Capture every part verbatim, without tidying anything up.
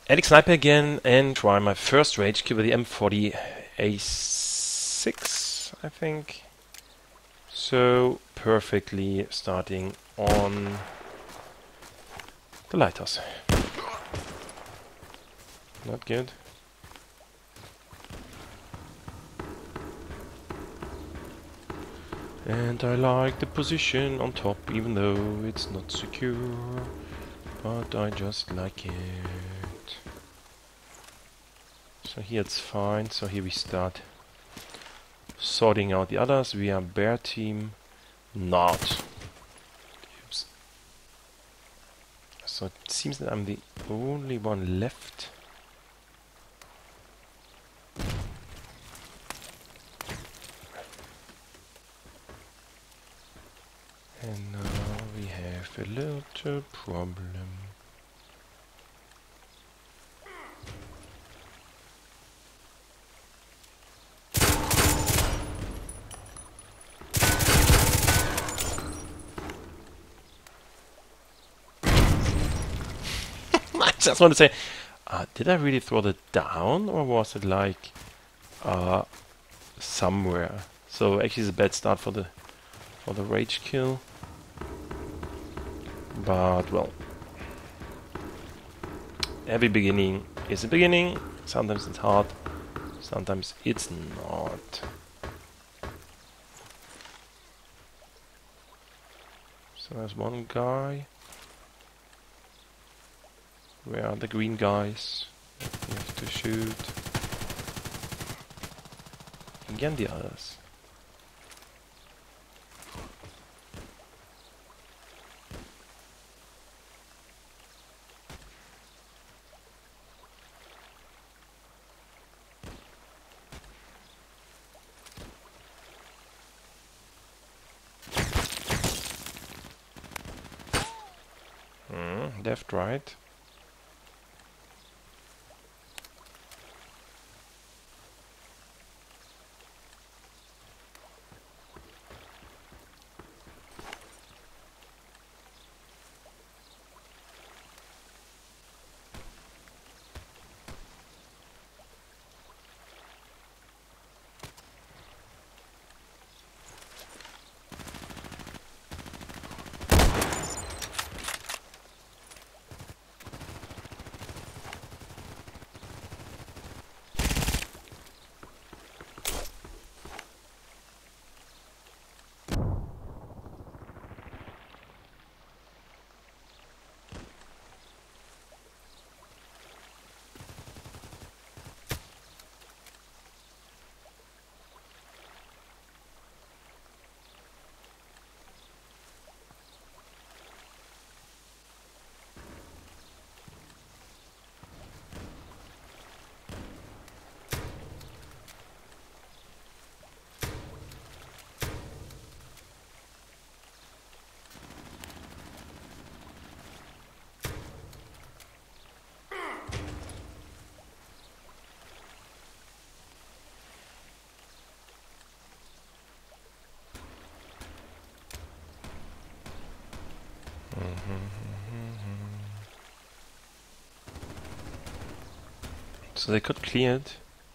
Addict Sniper again, and try my first rage kill with the M forty A six, I think. So, perfectly starting on the lighthouse. Not good. And I like the position on top, even though it's not secure. But I just like it. So here it's fine. So here we start sorting out the others. We are bear team. Not. Oops. So it seems that I'm the only one left. And now we have a little problem. I just want to say, uh, did I really throw that down, or was it like uh, somewhere? So actually, it's a bad start for the for the rage kill. But well, every beginning is a beginning. Sometimes it's hard, sometimes it's not. So there's one guy. Where are the green guys? We have to shoot. Again the others. Hmm, left, right. So they could clear it.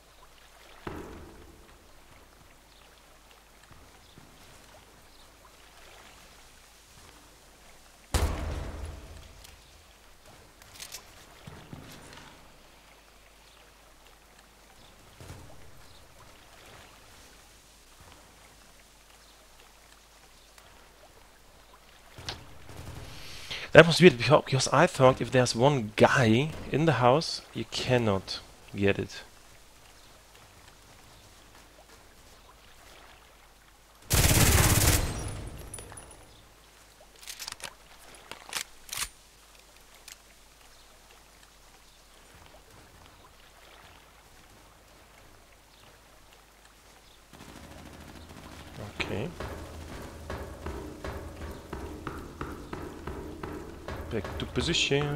That was weird because I thought if there's one guy in the house, you cannot get it. Okay. Back to position.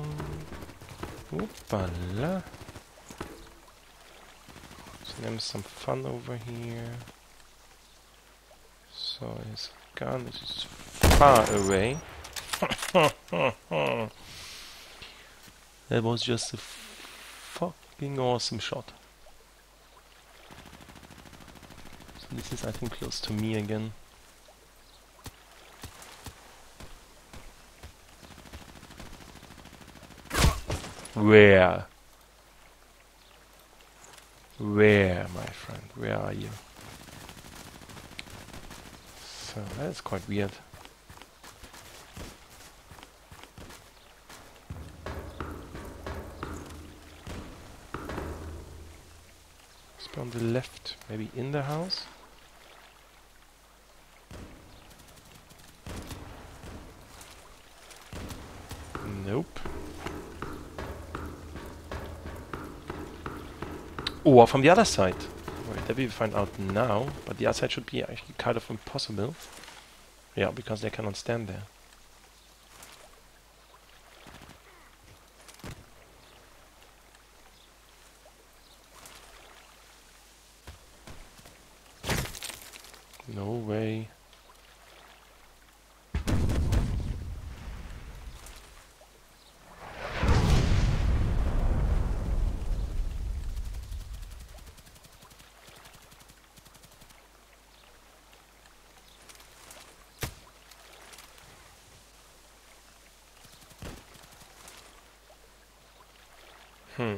Oopala. So there's some fun over here. So his gun is far away. That was just a fucking awesome shot. So this is, I think, close to me again. Where? Where, my friend? Where are you? So that's quite weird. It's on the left, maybe in the house. Nope. Or from the other side. Wait, that we find out now, but the other side should be actually kind of impossible. Yeah, because they cannot stand there. No way. Hmm.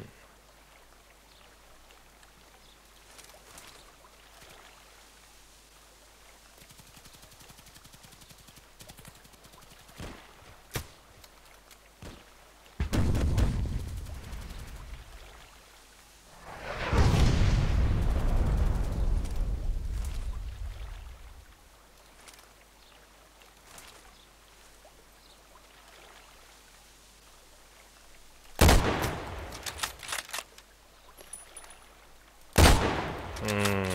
Hmm.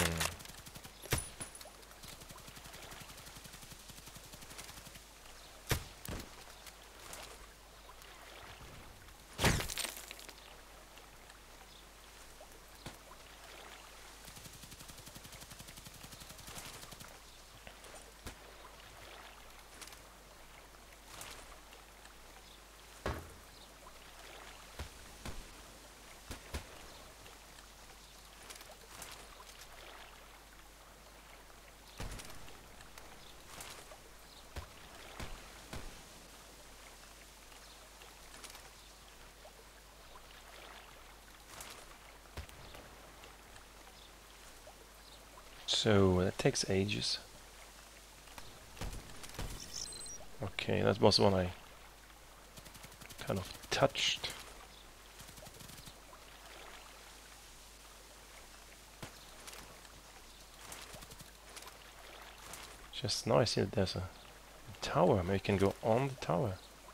So that takes ages. Okay, that was one I kind of touched. Just now I see that there's a tower. Maybe we can go on the tower.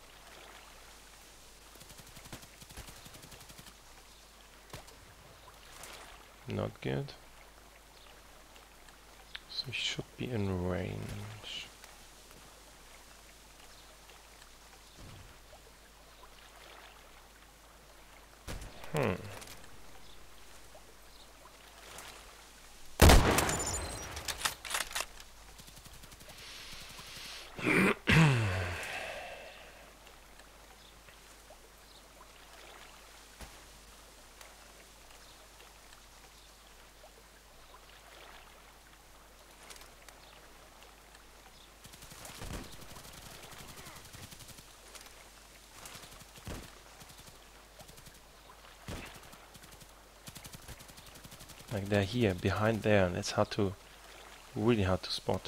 Not good. So we should be in range. Hmm. Like they're here, behind there, and it's hard to, really hard to spot.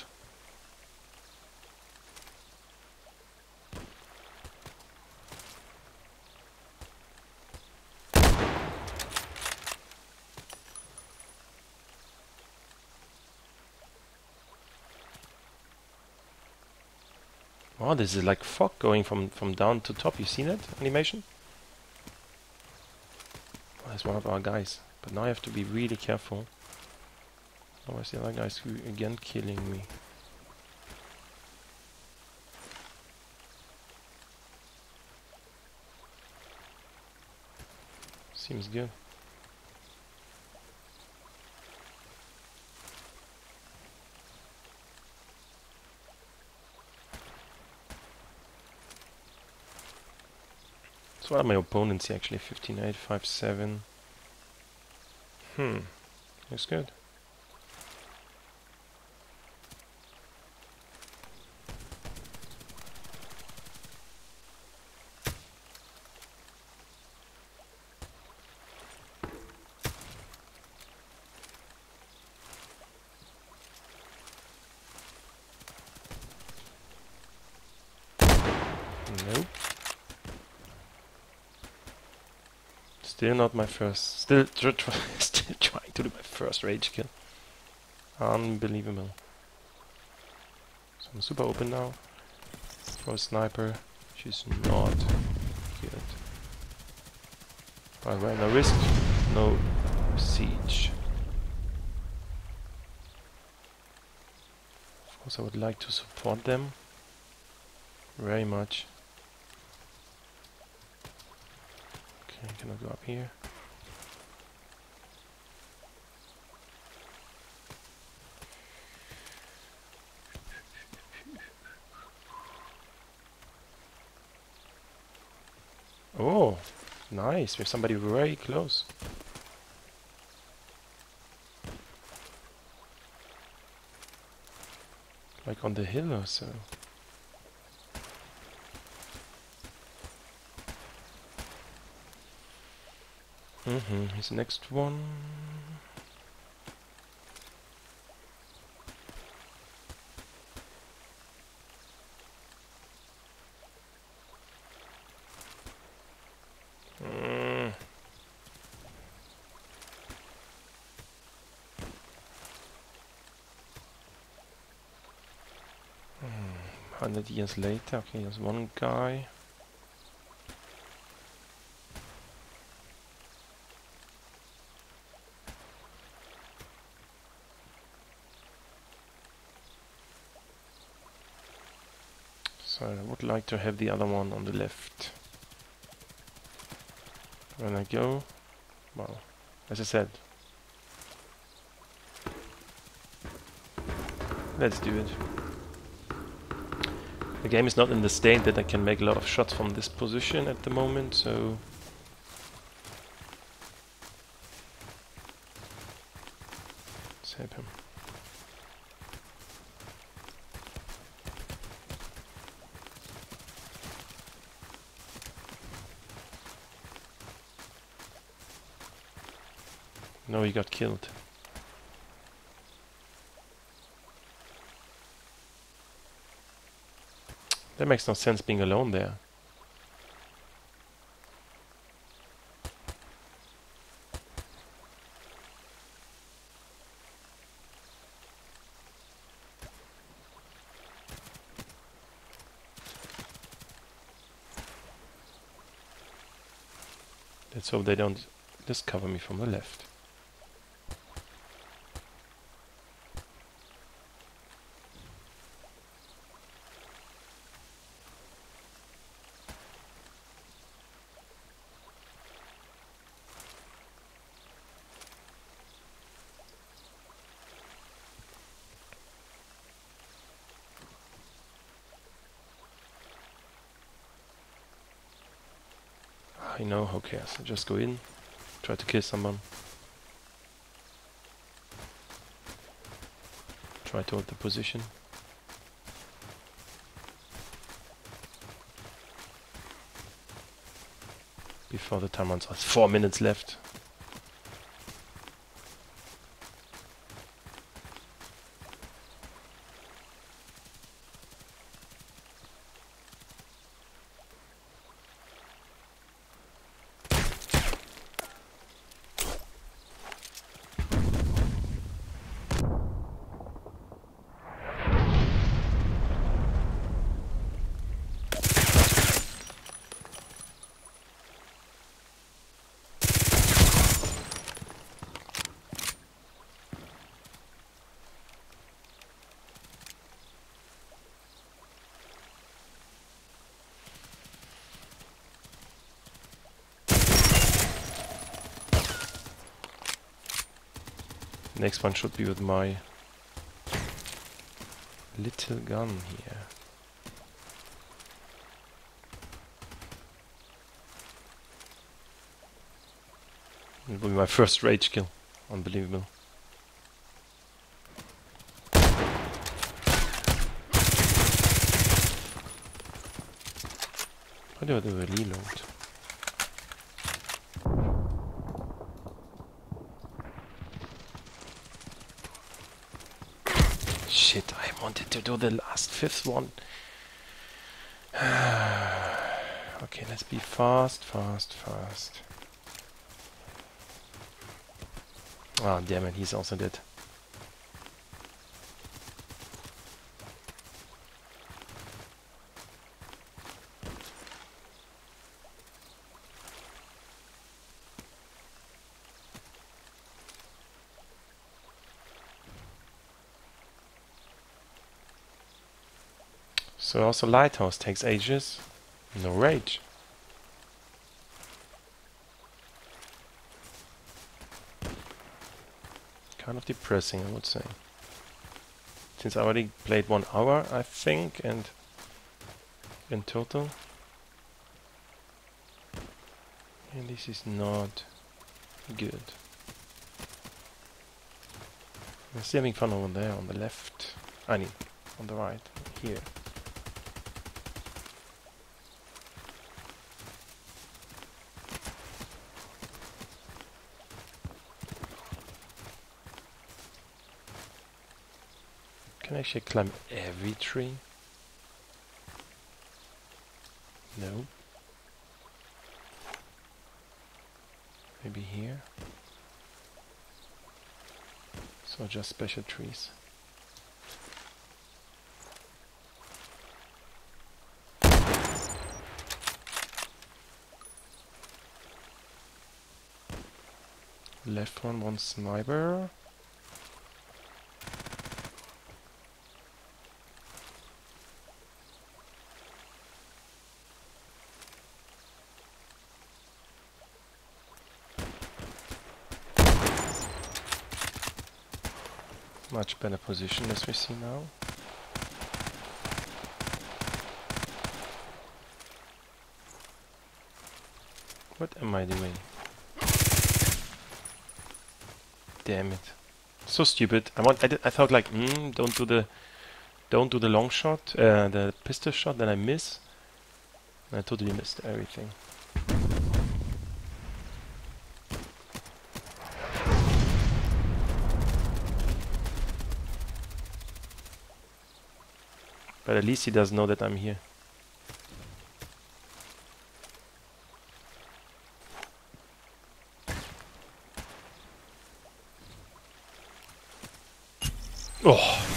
Oh, this is like fog going from, from down to top. You seen that animation? Oh, that's one of our guys. But now I have to be really careful. Otherwise the other guy's again killing me. Seems good. So what are my opponents here actually? fifteen eight, five seven. Hmm, that's good. Nope. Still not my first. Still, tr tr still trying to do my first rage kill. Unbelievable. So I'm super open now. For a sniper, she's not killed. By the way, no risk, no siege. Of course, I would like to support them very much. Okay, can I go up here? Oh, nice. We have somebody very close. Like on the hill or so. Mm-hmm. Here's the next one. Mm. Hundred years later, okay, here's one guy. So I would like to have the other one on the left. When I go, well, as I said, let's do it. The game is not in the state that I can make a lot of shots from this position at the moment, so save him. No, he got killed. That makes no sense being alone there. Let's hope they don't discover me from the left. I know, who cares? I just go in, try to kill someone. Try to hold the position. Before the time runs out. Four minutes left. Next one should be with my little gun here. It will be my first rage kill. Unbelievable. How do I do a reload? Shit, I wanted to do the last fifth one. Okay, let's be fast, fast, fast. Ah, damn it, he's also dead. So also Lighthouse takes ages. No rage. Kind of depressing, I would say. Since I already played one hour, I think, and in total. And this is not good. I'm still having fun over there on the left. I mean, on the right, here. Can I actually climb every tree? No. Maybe here? So just special trees. Left one, one sniper. Much better position as we see now. What am I doing? Damn it! So stupid. I want. I, did, I thought like, mm, don't do the, don't do the long shot, uh, the pistol shot. Then I miss. And I totally missed everything. But at least he doesn't know that I'm here. Oh!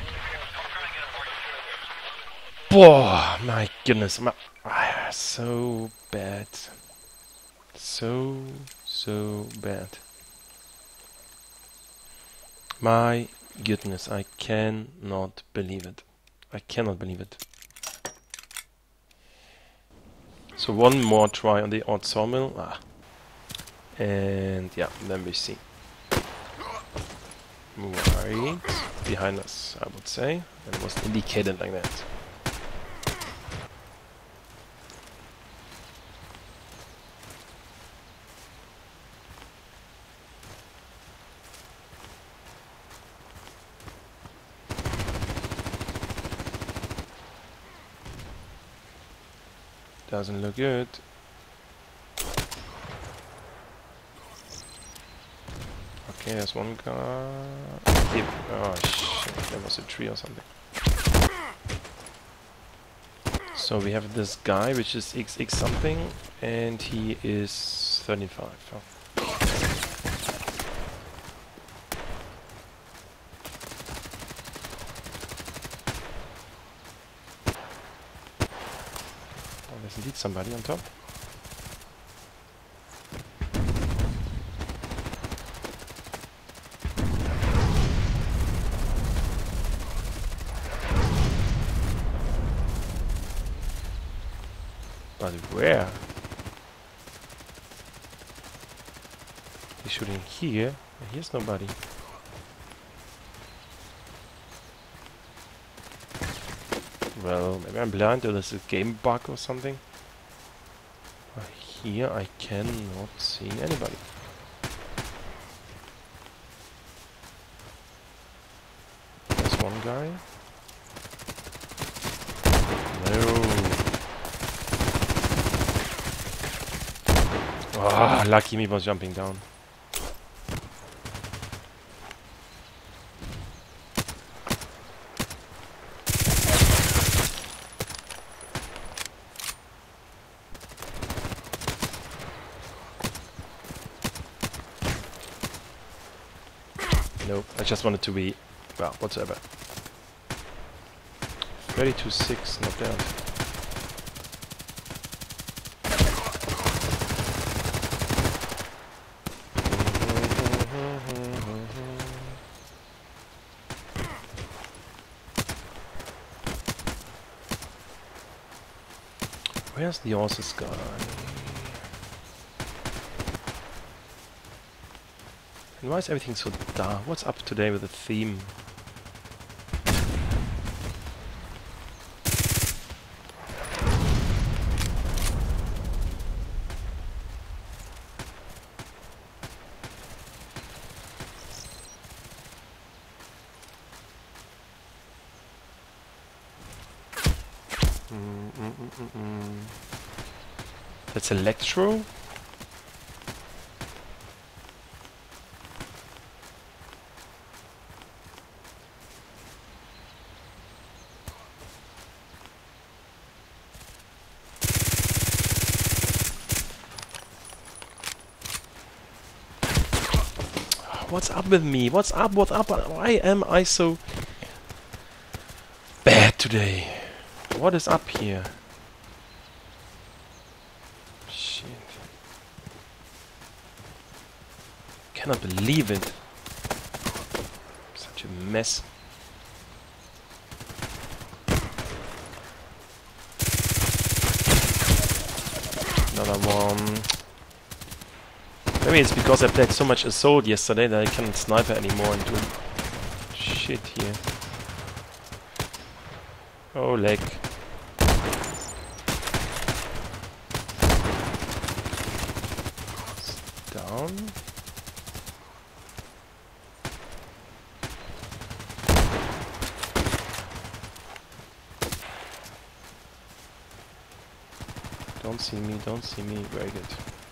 Oh my goodness, my, ah, so bad. So, so bad. My goodness, I cannot believe it. I cannot believe it. So one more try on the odd sawmill. Ah. And yeah, then we see. Right behind us, I would say. And it was indicated like that. Doesn't look good. Okay, there's one guy. Keep. Oh shit, there was a tree or something. So we have this guy, which is X X something, and he is thirty-five. Oh. Oh, there's indeed somebody on top. But where? He's shooting here, and here's nobody. Well, maybe I'm blind or there's a game bug or something. But here I cannot see anybody. guy. No. Ah, oh, lucky me was jumping down. Nope, I just wanted to be, well, whatsoever. thirty-two six, not bad. Where's the horses guy? And why is everything so dark? What's up today with the theme? Mm, mm, mm, mm, mm. That's Electro? What's up with me? What's up? What's up? Why am I so bad today? What is up here? Shit. Cannot believe it. Such a mess. Another one. Maybe it's because I played so much Assault yesterday that I can't sniper anymore and do shit here. Oh, leg. It's down. Don't see me, don't see me. Very good.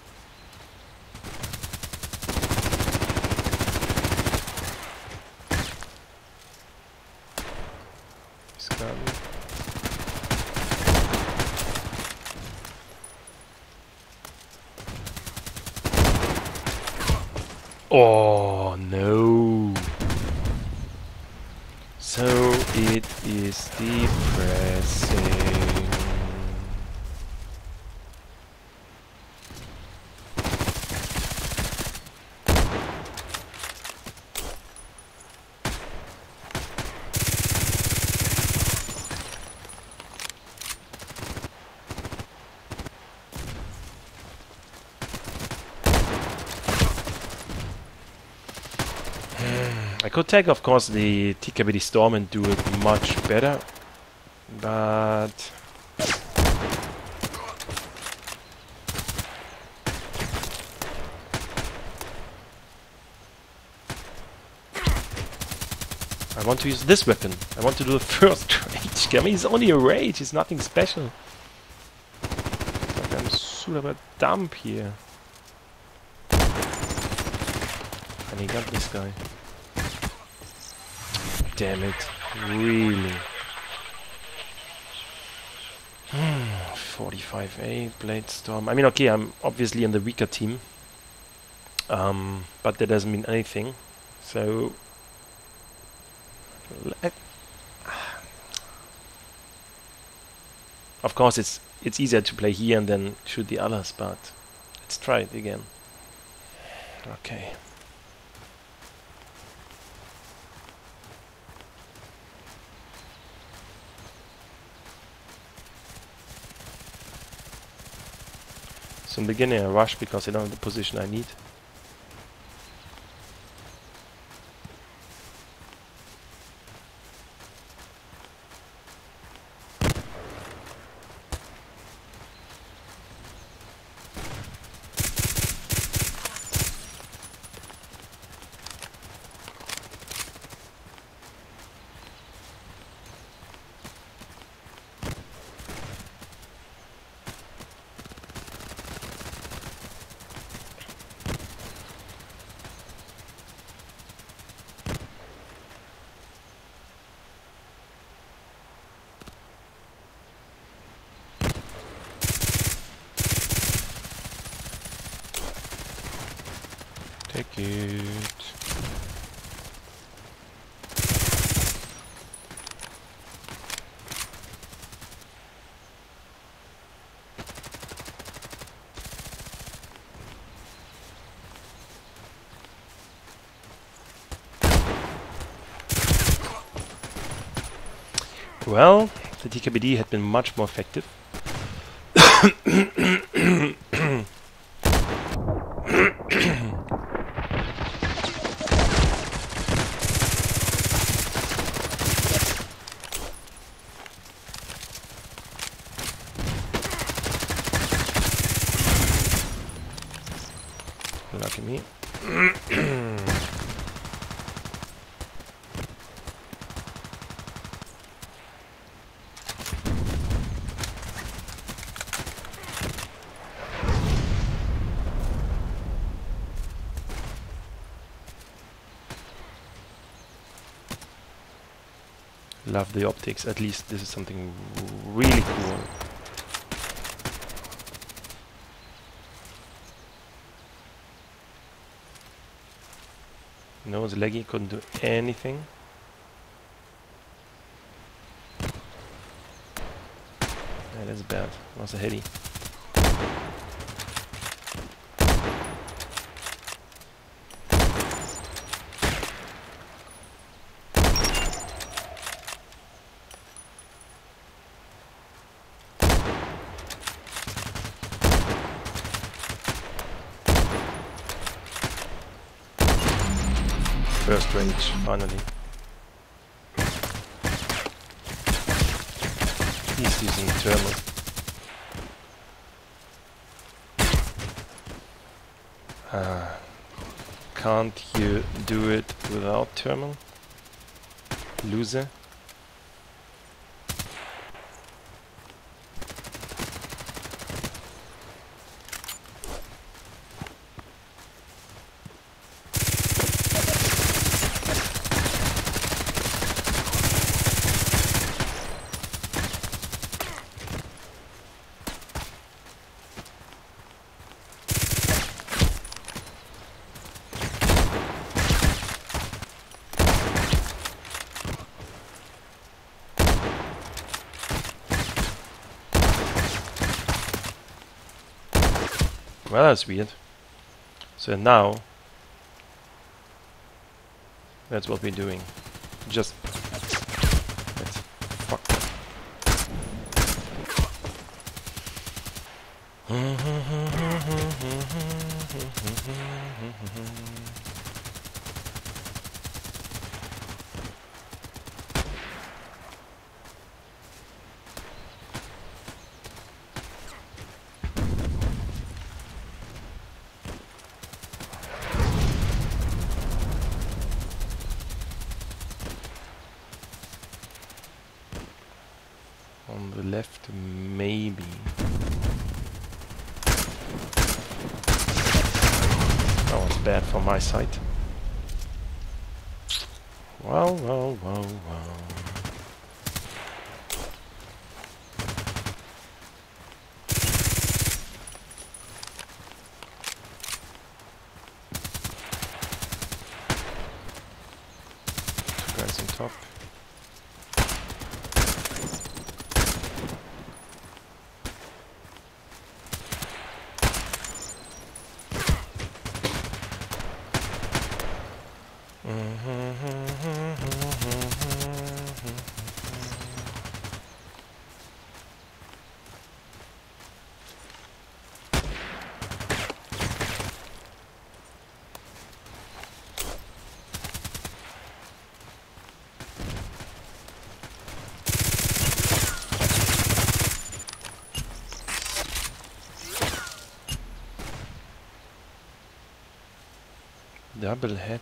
Oh no. So it is depressing. I could take, of course, the T K B D Storm and do it much better, but I want to use this weapon. I want to do the first rage. I mean, it's only a rage, it's nothing special. It's like I'm super dump here. And he got this guy. Damn it, really. forty-five A, Blade Storm. I mean, okay, I'm obviously in the weaker team. Um, but that doesn't mean anything. So... Of course, it's it's easier to play here and then shoot the others, but let's try it again. Okay. So in the beginning I rush because I don't have the position I need. Take it. Well, the D K B D had been much more effective. Lucky me. Love the optics. At least this is something really cool. No, the leggy couldn't do anything. Yeah, that's bad. Was a heady. First rage, finally. He's using thermal. Uh, can't you do it without thermal? Loser. Well, that's weird. So now, that's what we're doing. Just let's fuck. On the left, maybe. That was bad from my side. Well, well, well, well. Two guys on top. Double head.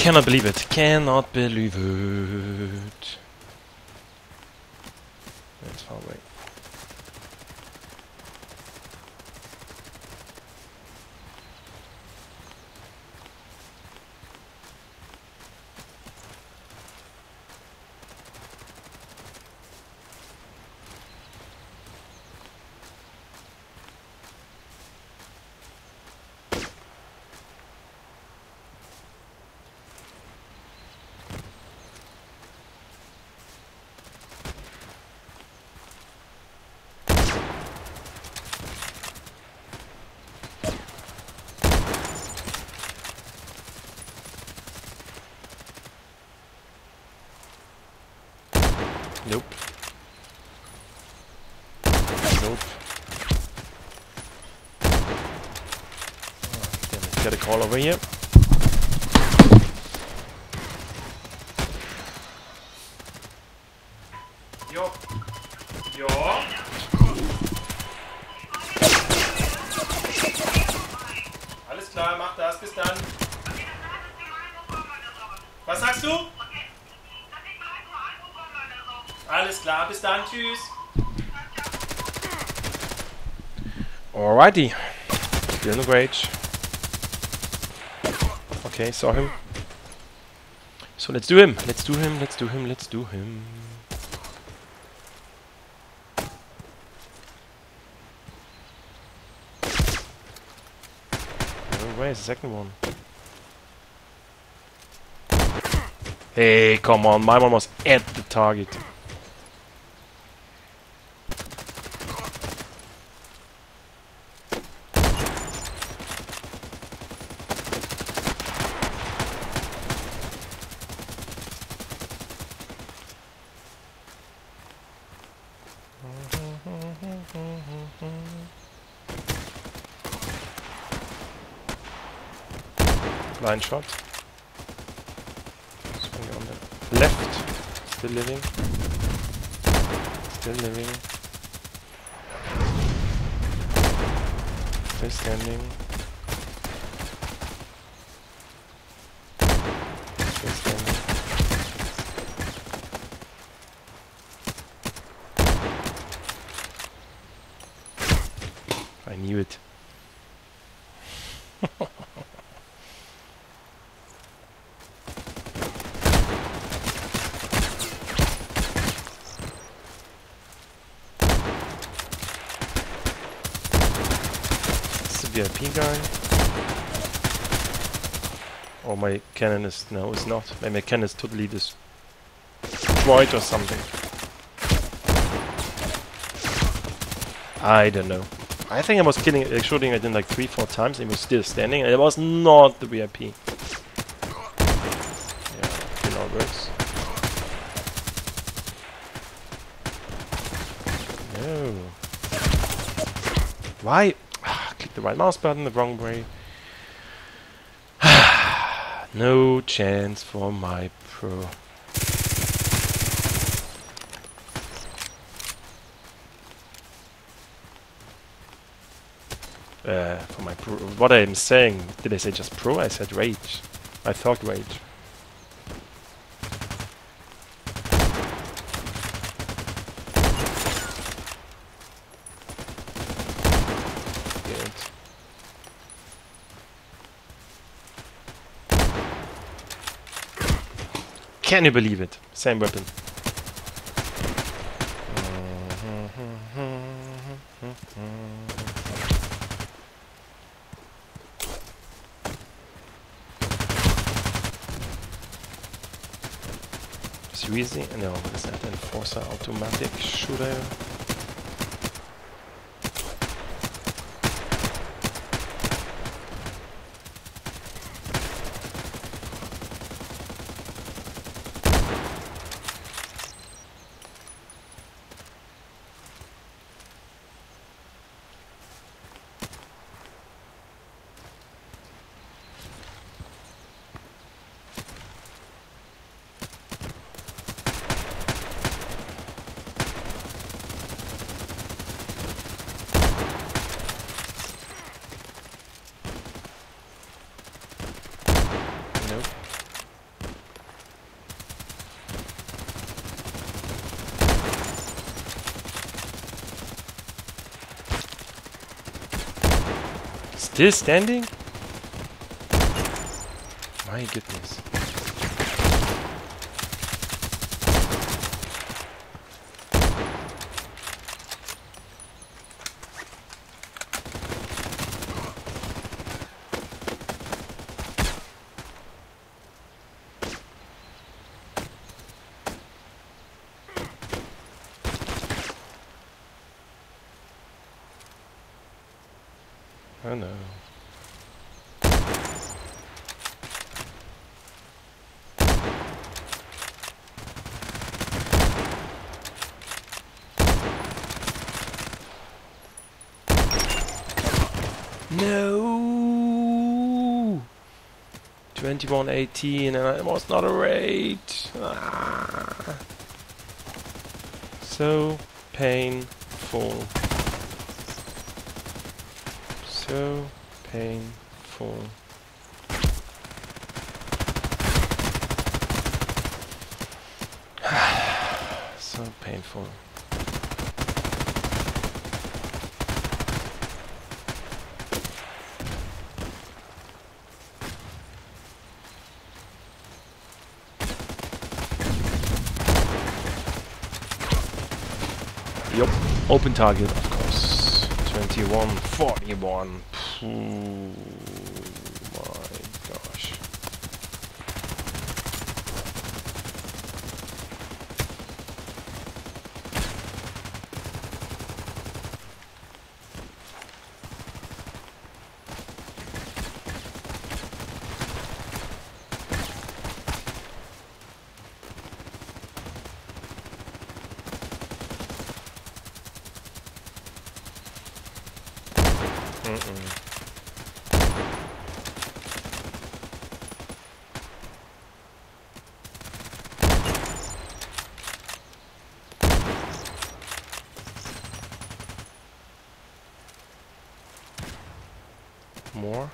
cannot believe it. Cannot believe it. That's far away. Nope. Nope. Oh, damn it. Get a call over here. Jo. Ja. Alles klar, mach das. Bis dann. Was sagst du? Alles klar, bis dann, tschüss. Alrighty. Still in the rage. Okay, saw him. So let's do him. Let's do him, let's do him, let's do him. Oh, where's the second one? Hey, come on, my one was at the target. Blind shot. Swing on the left. Still living. Still living. Still standing. Still standing. I knew it. V I P guy. Or my cannon is... no, it's not. My, my cannon is totally destroyed or something. I don't know. I think I was killing, uh, shooting it in like three, four times and it was still standing, and it was not the V I P. Yeah, you know it works. No. Why? Click the right mouse button the wrong way. No chance for my pro. Uh, for my pro. What I'm saying, did I say just pro? I said rage. I thought rage. Good. Can you believe it? Same weapon. Easy. No, what is that? Enforcer automatic shooter. Still standing? My goodness. Oh no. No. twenty-one eighteen and it was not a raid. Ah. So painful. So painful. So painful. Yup, open target, of course. twenty-one forty-one. Oh my gosh. Mm-mm. More.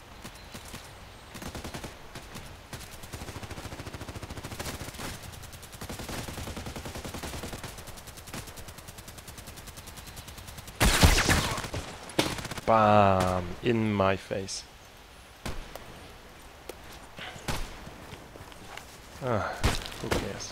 Bam! In my face. Ah, who cares?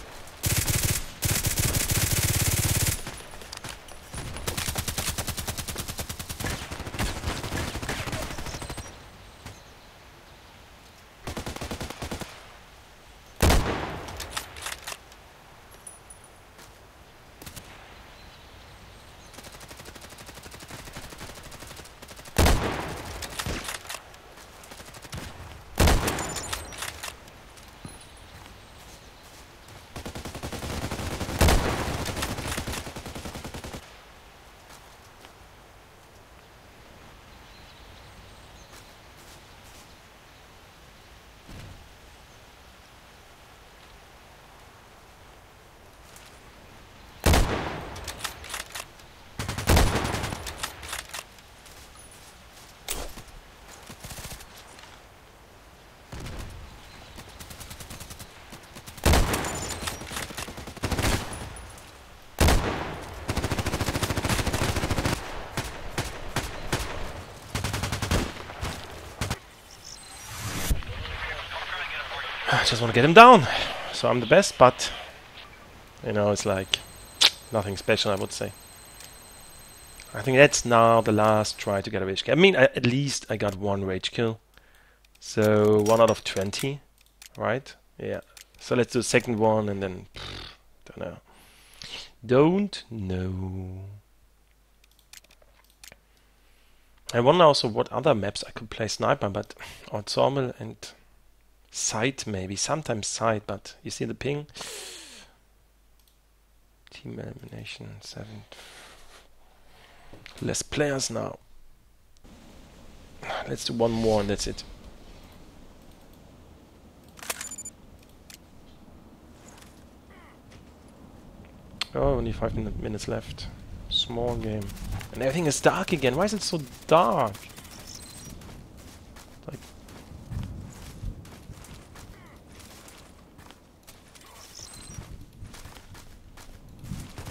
I just want to get him down. So I'm the best, but you know, it's like nothing special, I would say. I think that's now the last try to get a rage kill. I mean, I, at least I got one rage kill. So one out of twenty, right? Yeah. So let's do the second one and then pff, don't know. Don't know. I wonder also what other maps I could play sniper, but ensemble and site maybe. Sometimes site, but you see the ping. Team elimination seven. Less players now. Let's do one more and that's it. Oh, only five min minutes left. Small game. And everything is dark again. Why is it so dark? Like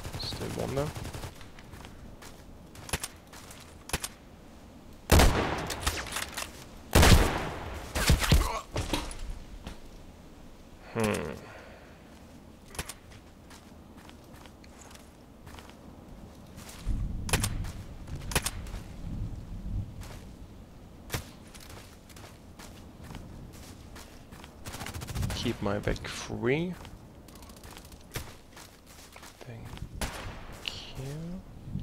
still one there. keep my back free. Thank you.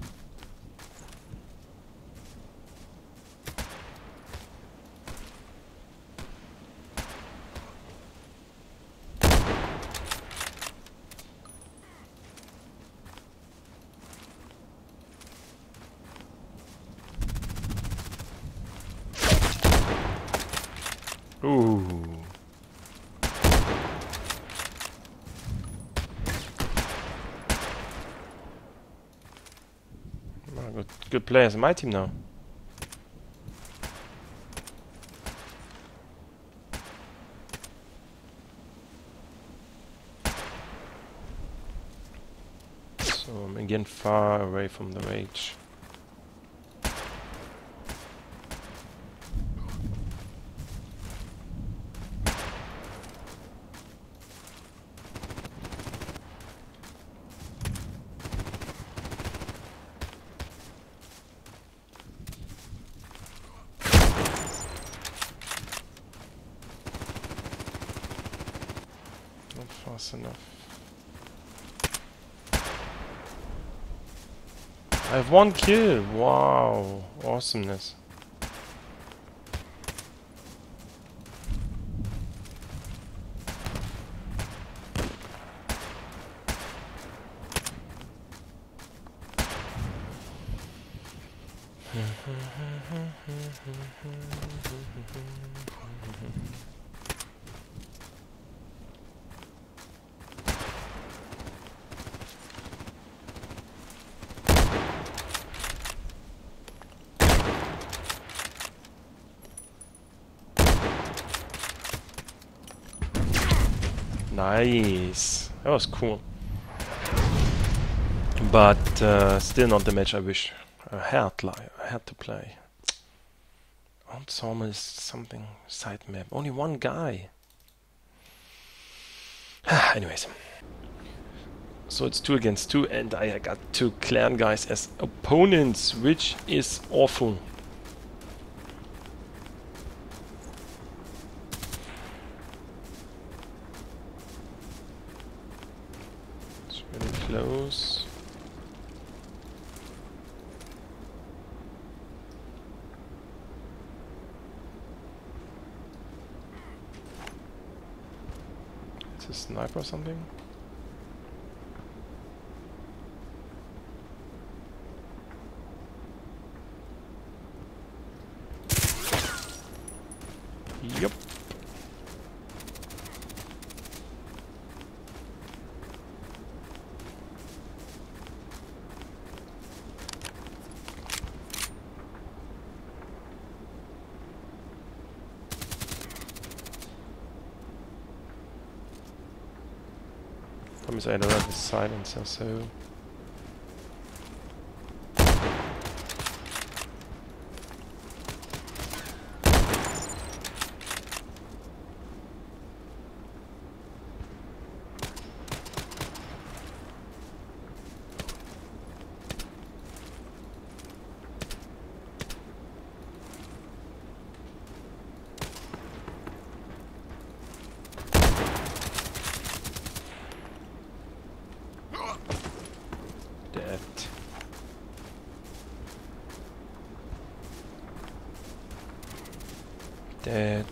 Ooh. Oh, good, good players in my team now. So I'm again far away from the rage. Not fast enough. I have one kill! Wow! Awesomeness. Nice. That was cool. But uh, still not the match I wish I had, li I had to play. Ensemble is something side map. Only one guy. Anyways. So it's two against two and I got two clan guys as opponents, which is awful. It's really close. It's a sniper or something? Yep. Promise I don't have the silencer, so... Dead. Dead.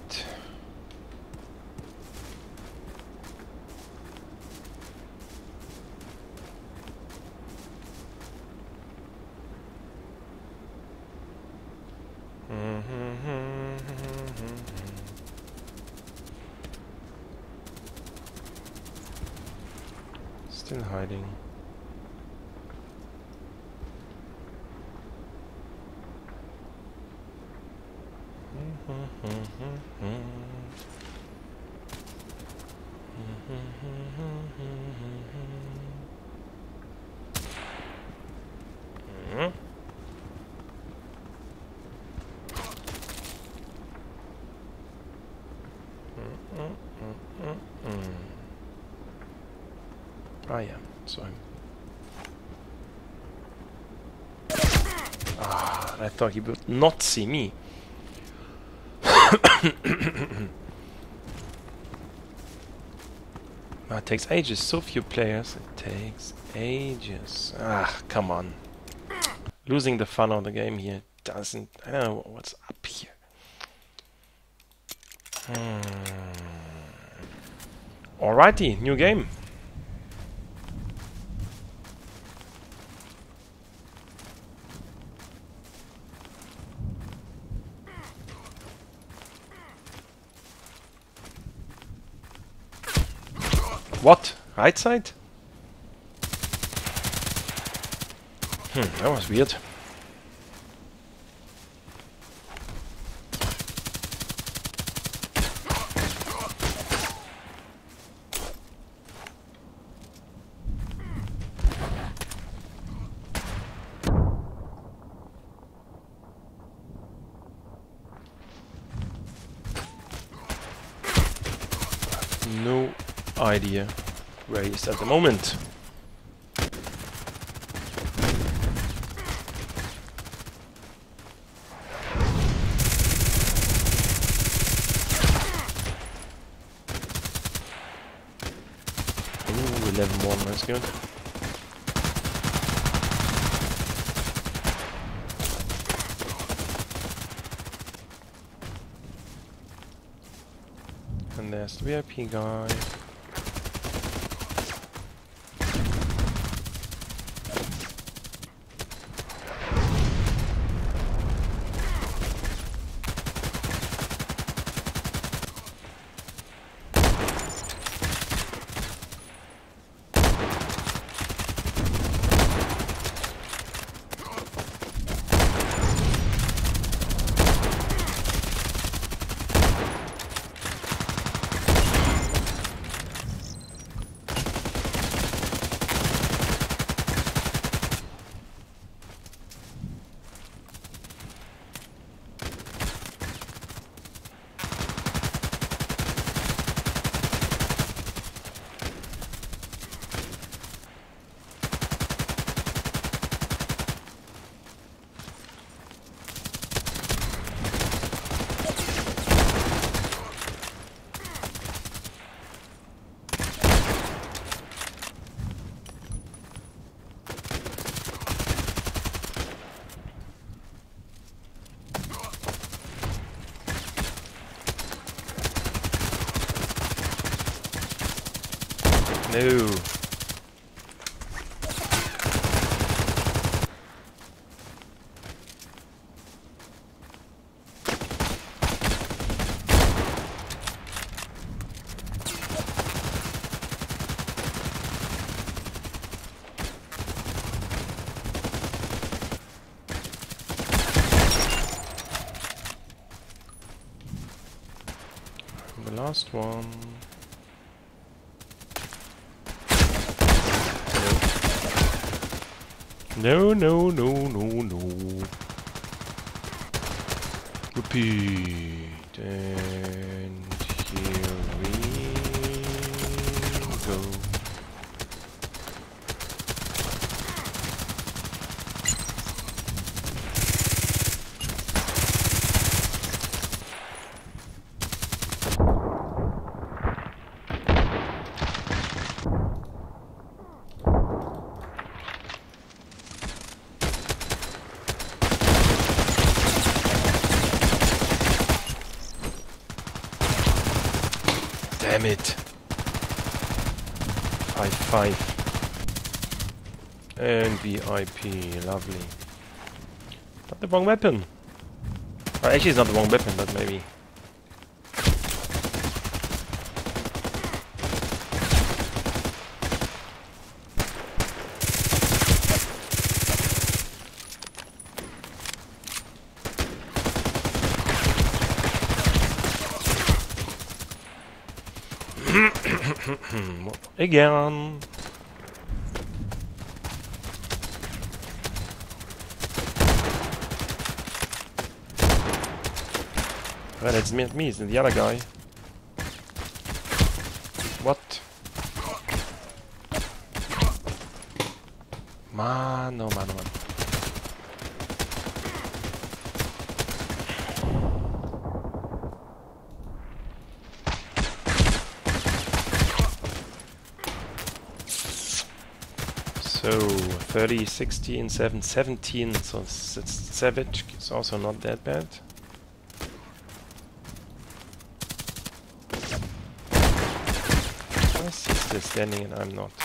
Still hiding. Ah, yeah, so I'm... Ah, I thought he would not see me. Ah, it takes ages. So few players. It takes ages. Ah, come on. Losing the fun of the game here doesn't... I don't know what's up here. Hmm. Alrighty, new game. What? Right side? Hmm, that was weird. No idea where he is at the moment. Ooh, eleven one, that's good. And there's the V I P guy. No. The last one. No, no, no, no, no. Repeat. And here we go. Damn it. five five. And V I P, lovely. Not the wrong weapon. Well, actually it's not the wrong weapon, but maybe. Again. Well, it's me, me, it's the other guy. What? Mano, mano, mano. So thirty, sixteen, seven, seventeen, so it's, it's Savage is also not that bad. I see still standing and I'm not.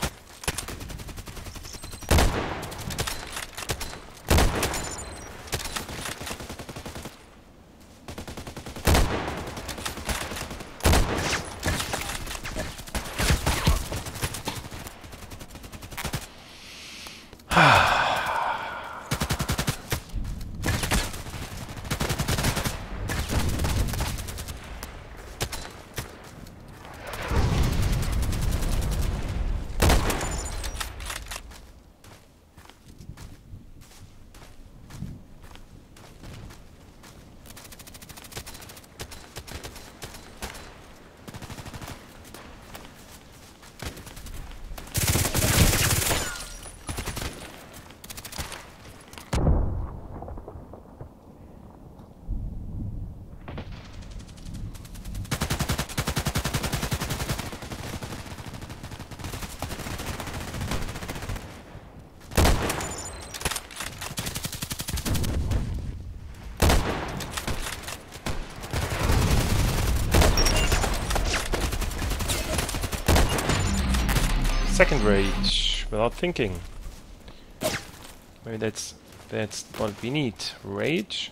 Second rage, without thinking. Maybe that's that's what we need. Rage.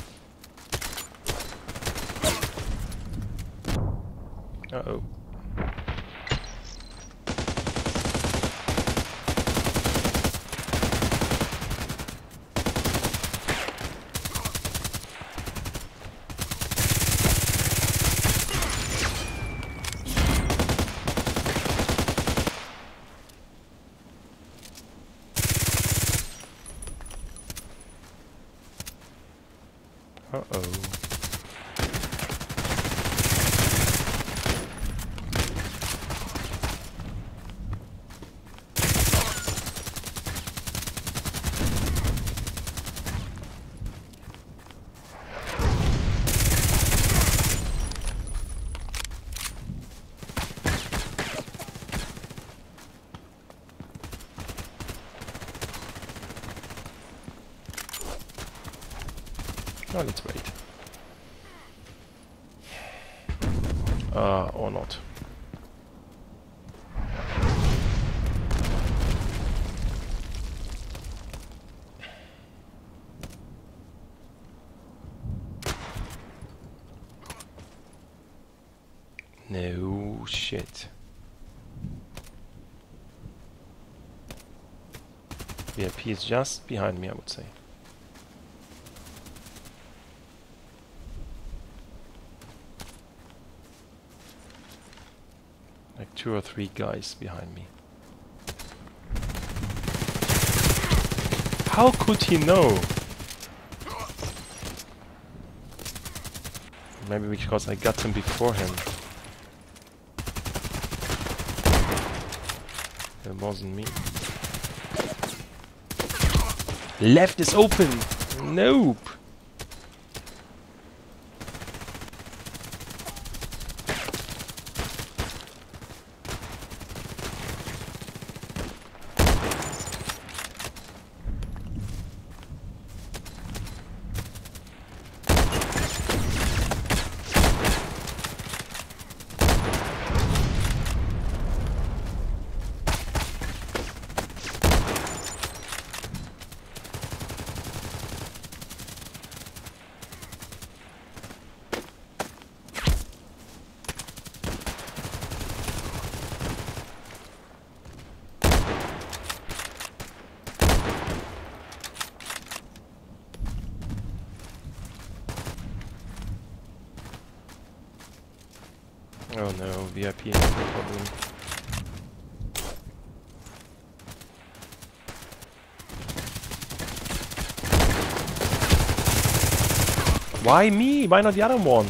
Uh oh. Uh-oh. Oh, let's wait. Uh, or not. No shit. V I P is just behind me, I would say. Like two or three guys behind me. How could he know? Maybe because I got him before him. It wasn't me. Left is open! Nope! Oh no, V I P has a problem. Why me? Why not the other one?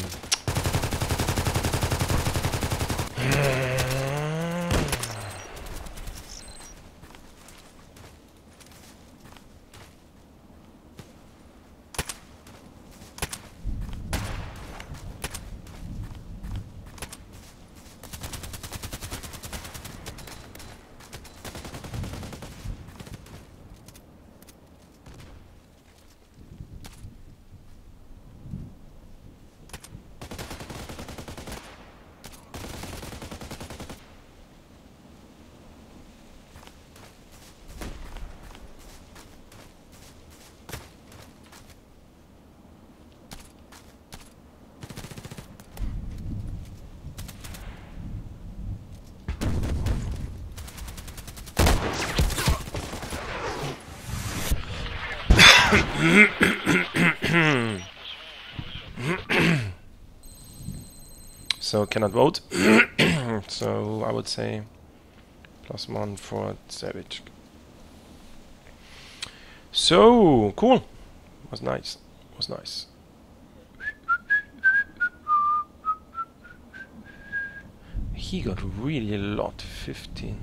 So cannot vote. So I would say plus one for Savage. So cool. Was nice. Was nice. He got really a lot. fifteen.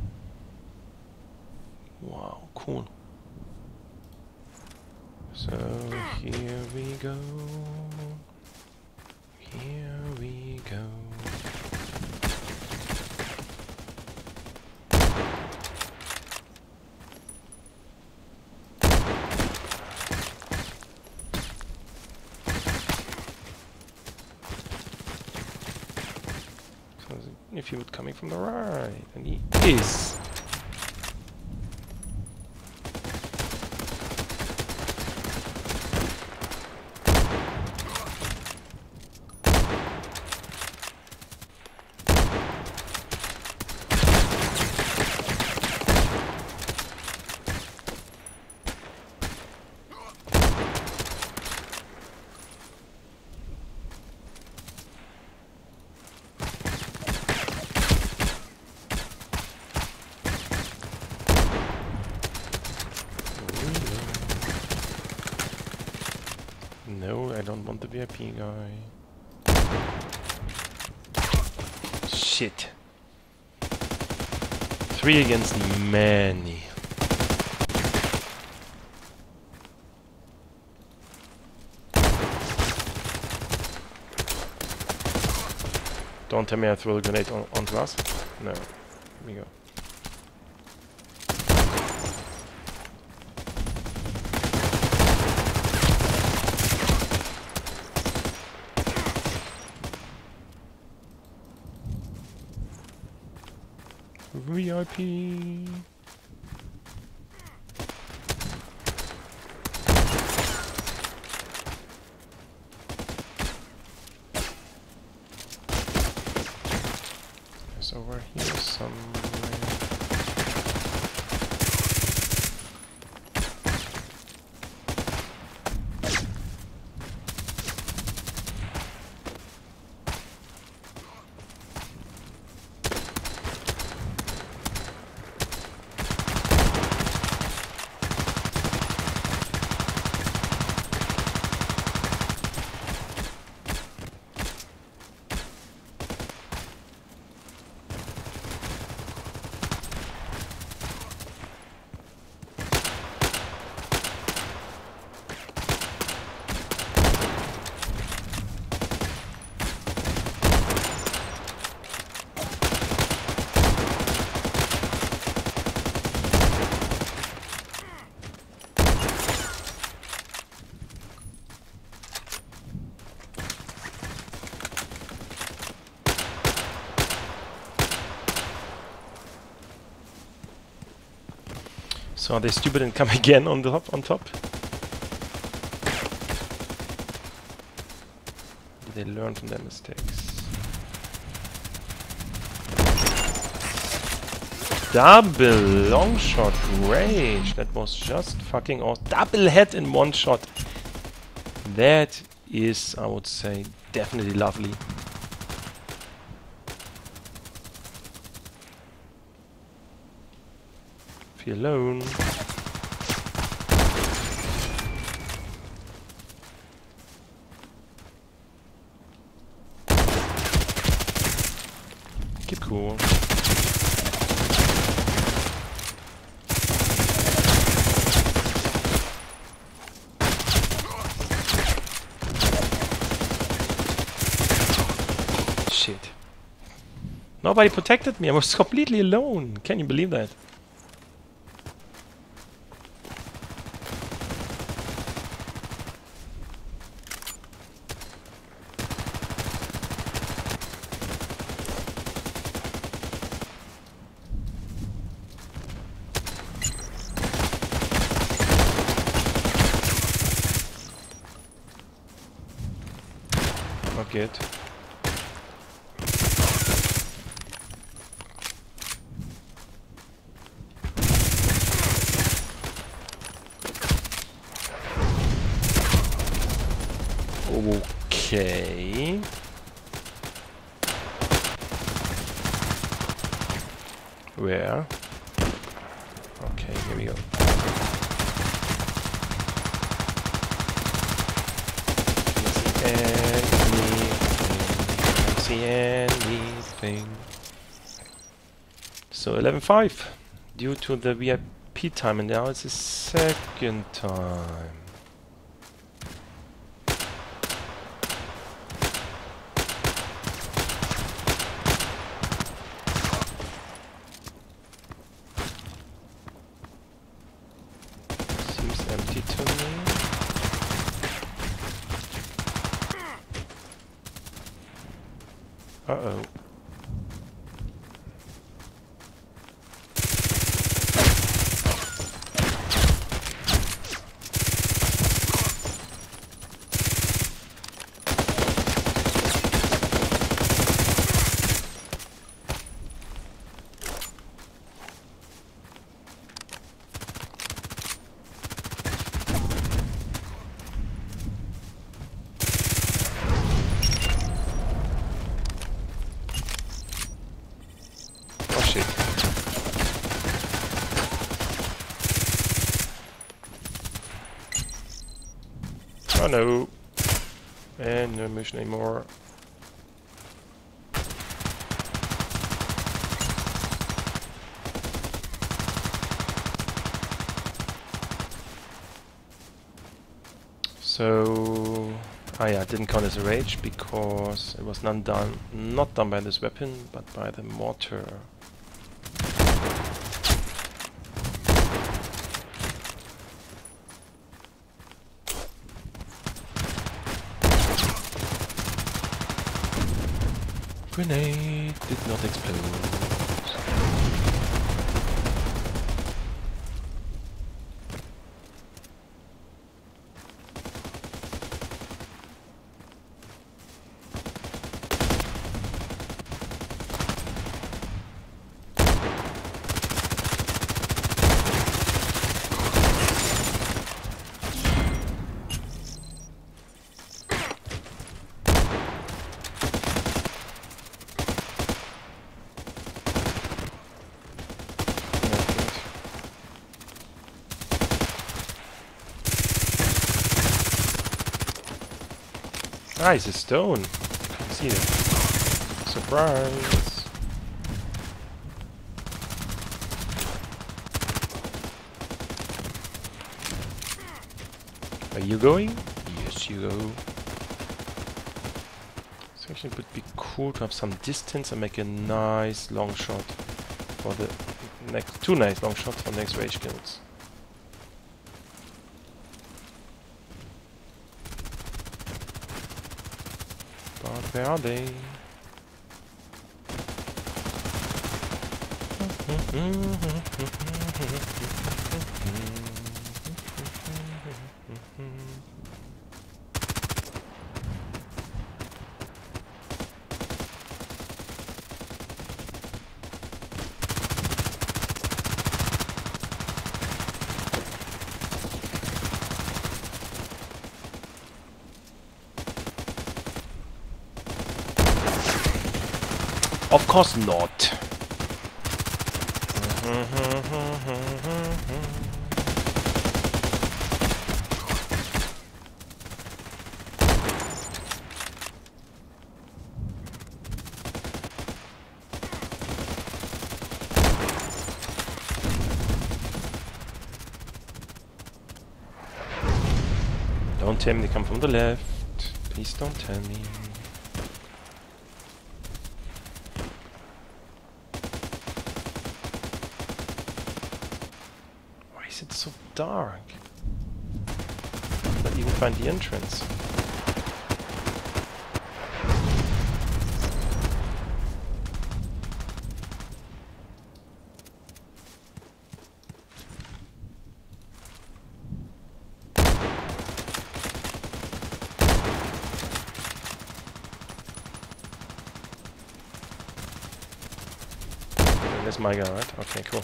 Wow, cool. So here we go. Here we go. So if he would coming from the right, and he is. No, I don't want the V I P guy. Shit. Three against many. Don't tell me I throw a grenade on, onto us. No. Here we go. V I P. It's over here somewhere. So are they stupid and come again on the top? On top? Did they learn from their mistakes? Double long shot range. That was just fucking awesome. Double head in one shot. That is, I would say, definitely lovely. Alone. Keep cool. Shit. Nobody protected me. I was completely alone. Can you believe that? Not good. Okay. Where? Okay, here we go. Can't see anything. So eleven five due to the V I P time, and now it's the second time. Seems empty to me. Uh-oh. Oh no. And no mission anymore. So, ah yeah, it didn't count as a rage because it was not done, not done by this weapon, but by the mortar. Grenade did not explode. Nice, a stone. Can't see that. Surprise. Are you going? Yes, you go. So actually it would be cool to have some distance and make a nice long shot for the next two nice long shots for next rage kills. But where are they? Of course not. Don't tell me they come from the left. Please don't tell me. It's so dark. I can't even find the entrance. Okay, that's my guy, right? Okay, cool.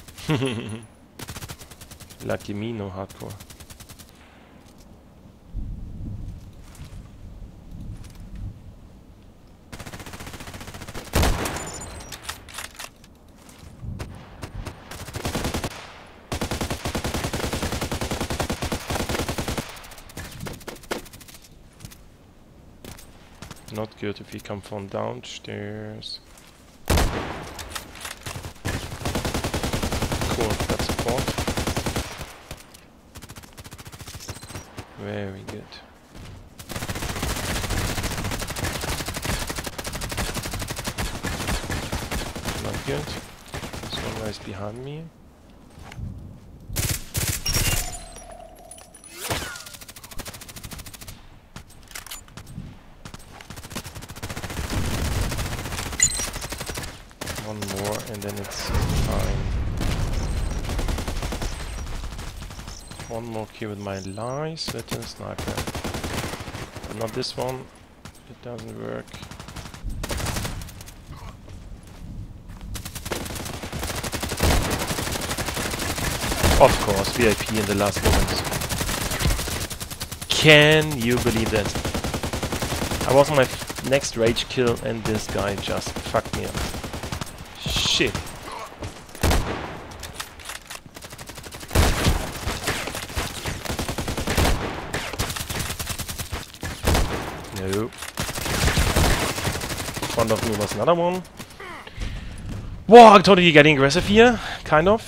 Lucky me, no hardcore. Not good if we come from downstairs. Cool, that's support. Very good. Not good. Someone is behind me. One more and then it's fine. One more kill with my lies, little sniper. But not this one. It doesn't work. Of course, V I P in the last moment. Can you believe that? I was on my f next rage kill and this guy just fucked me up. Shit. No. In front of me was another one. Wow, I'm totally getting aggressive here, kind of.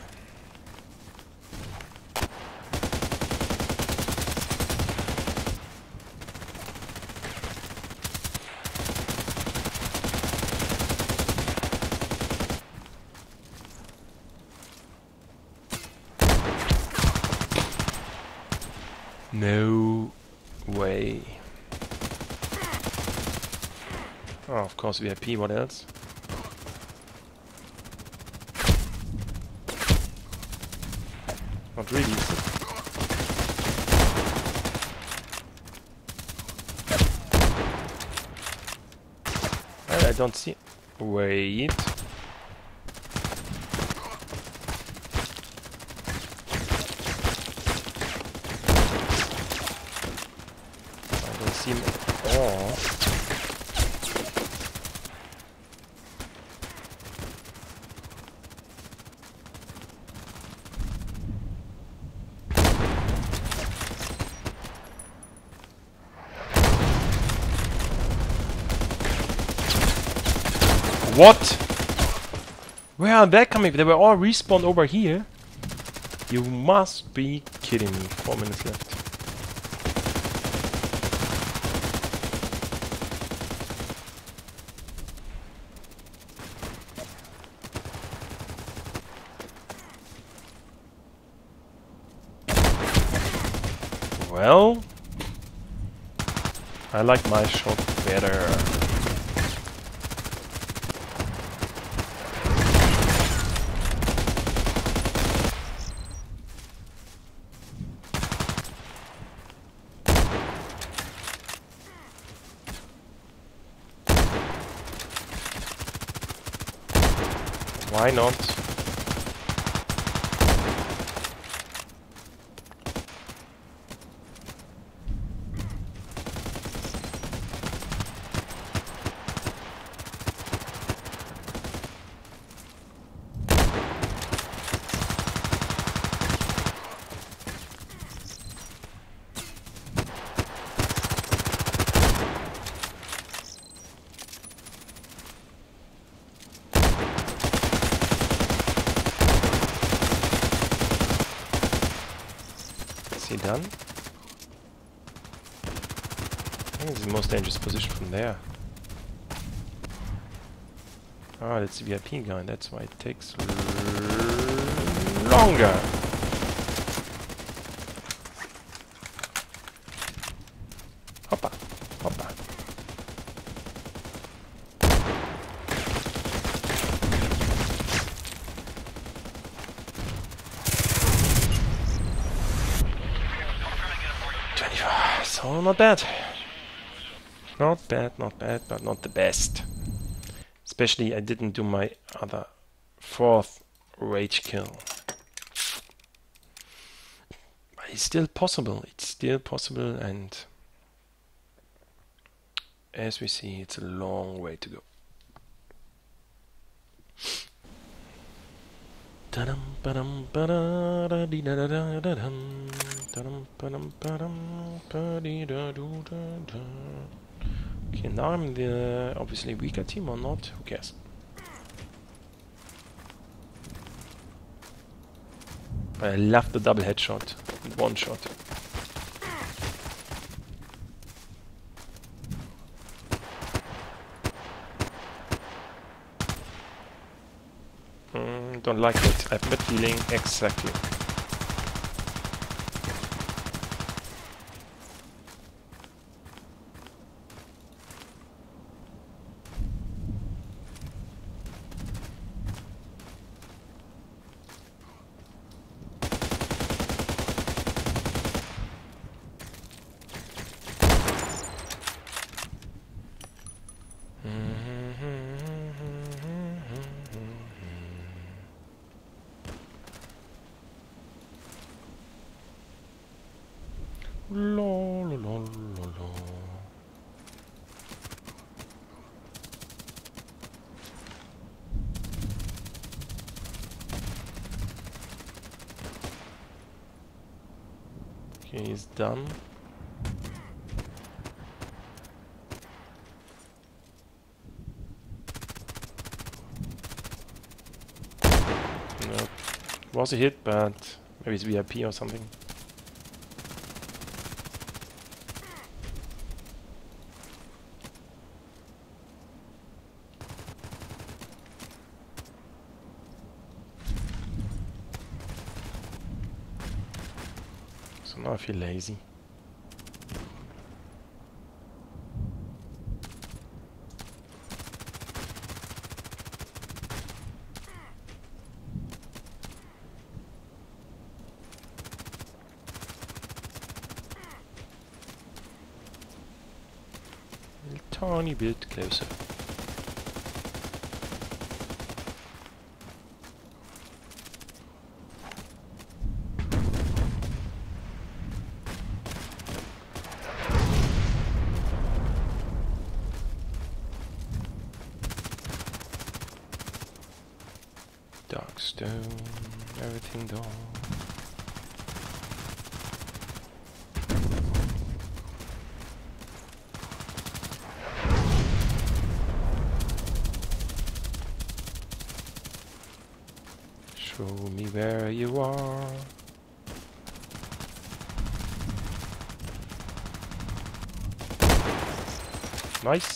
No way. Oh, of course V I P, what else? Not really. I, I don't see. Wait. I don't see him at all. What? Where are they coming? They were all respawned over here. You must be kidding me. Four minutes left. Well, I like my shot better. Why not? Done? I think it's the most dangerous position from there. Ah, that's the V I P guy, that's why it takes longer. Hoppa, hoppa. So not bad. Not bad, not bad, but not the best. Especially I didn't do my other fourth rage kill. But it's still possible, it's still possible, and as we see, it's a long way to go. Da-dum, ba-dum, ba-da-da-dee-da-da-da-da-dum. Da-dum, ba-dum, ba-dum, ba-dee-da-doo-da-da. Okay, now I'm the obviously weaker team or not? Who cares? I love the double headshot. One shot. Mm, don't like it. I have bad feeling. Exactly. La, la, la, la, la. Okay, he's done. No, was a hit, but maybe it's V I P or something. So now I feel lazy. A tiny bit closer. Dark stone, everything dark. Show me where you are. Nice.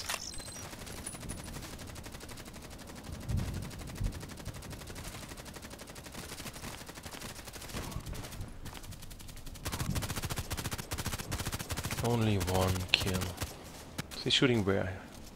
Only one kill. So he's shooting where?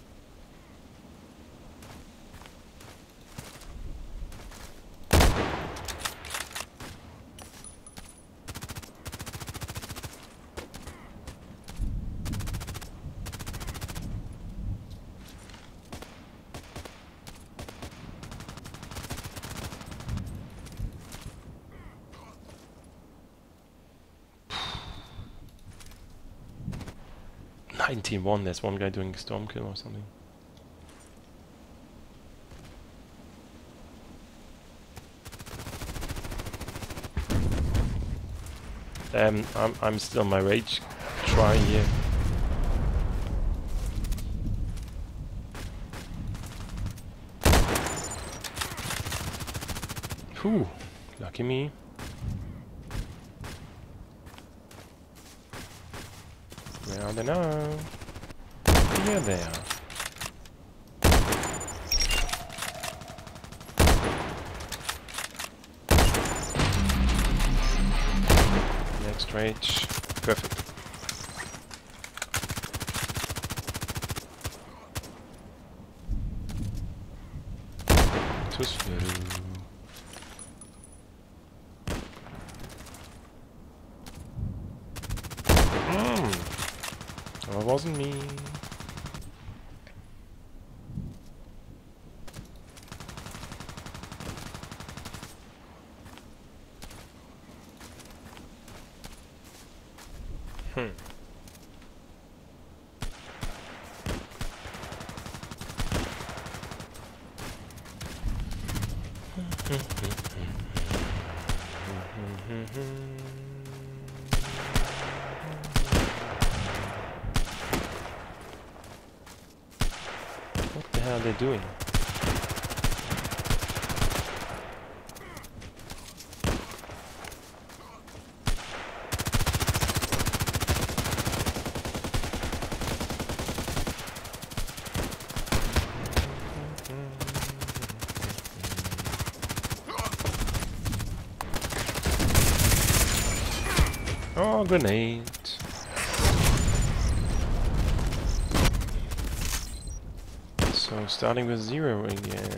nineteen one, there's one guy doing storm kill or something. Um, I'm, I'm still my rage trying here. Whew, lucky me. Where are they now? Here they are. Next rage. Perfect. Too slow. Mm. That wasn't me. Hmm. are they doing? Oh, grenade. So starting with zero again.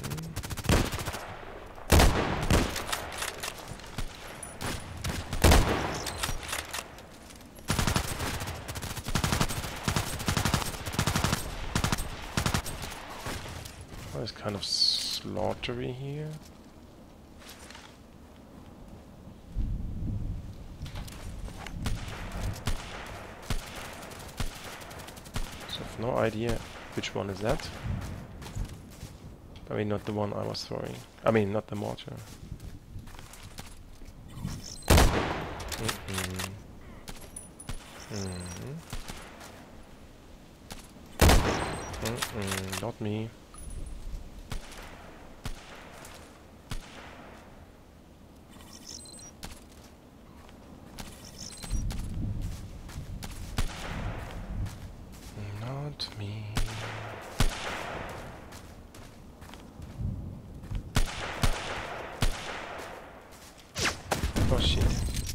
Oh, it's kind of slaughtery here. No idea which one is that. I mean, not the one I was throwing. I mean, not the mortar. Mm-mm. Mm-mm. Mm-mm. Not me. Not me. Oh shit.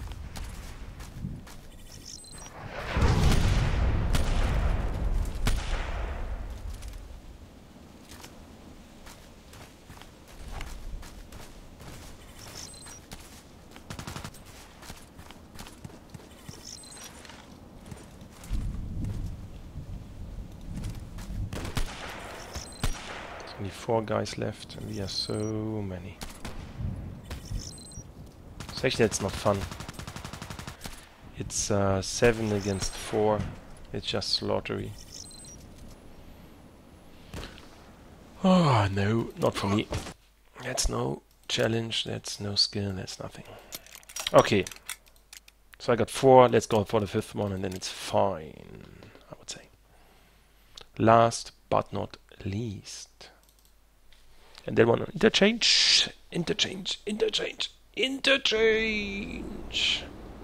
Only four guys left, and we are so many. So actually, that's not fun. It's uh, seven against four. It's just slaughtery. Oh no, not for me. That's no challenge. That's no skill. That's nothing. Okay. So I got four. Let's go for the fifth one, and then it's fine, I would say. Last but not least. And then one interchange, interchange, interchange, interchange.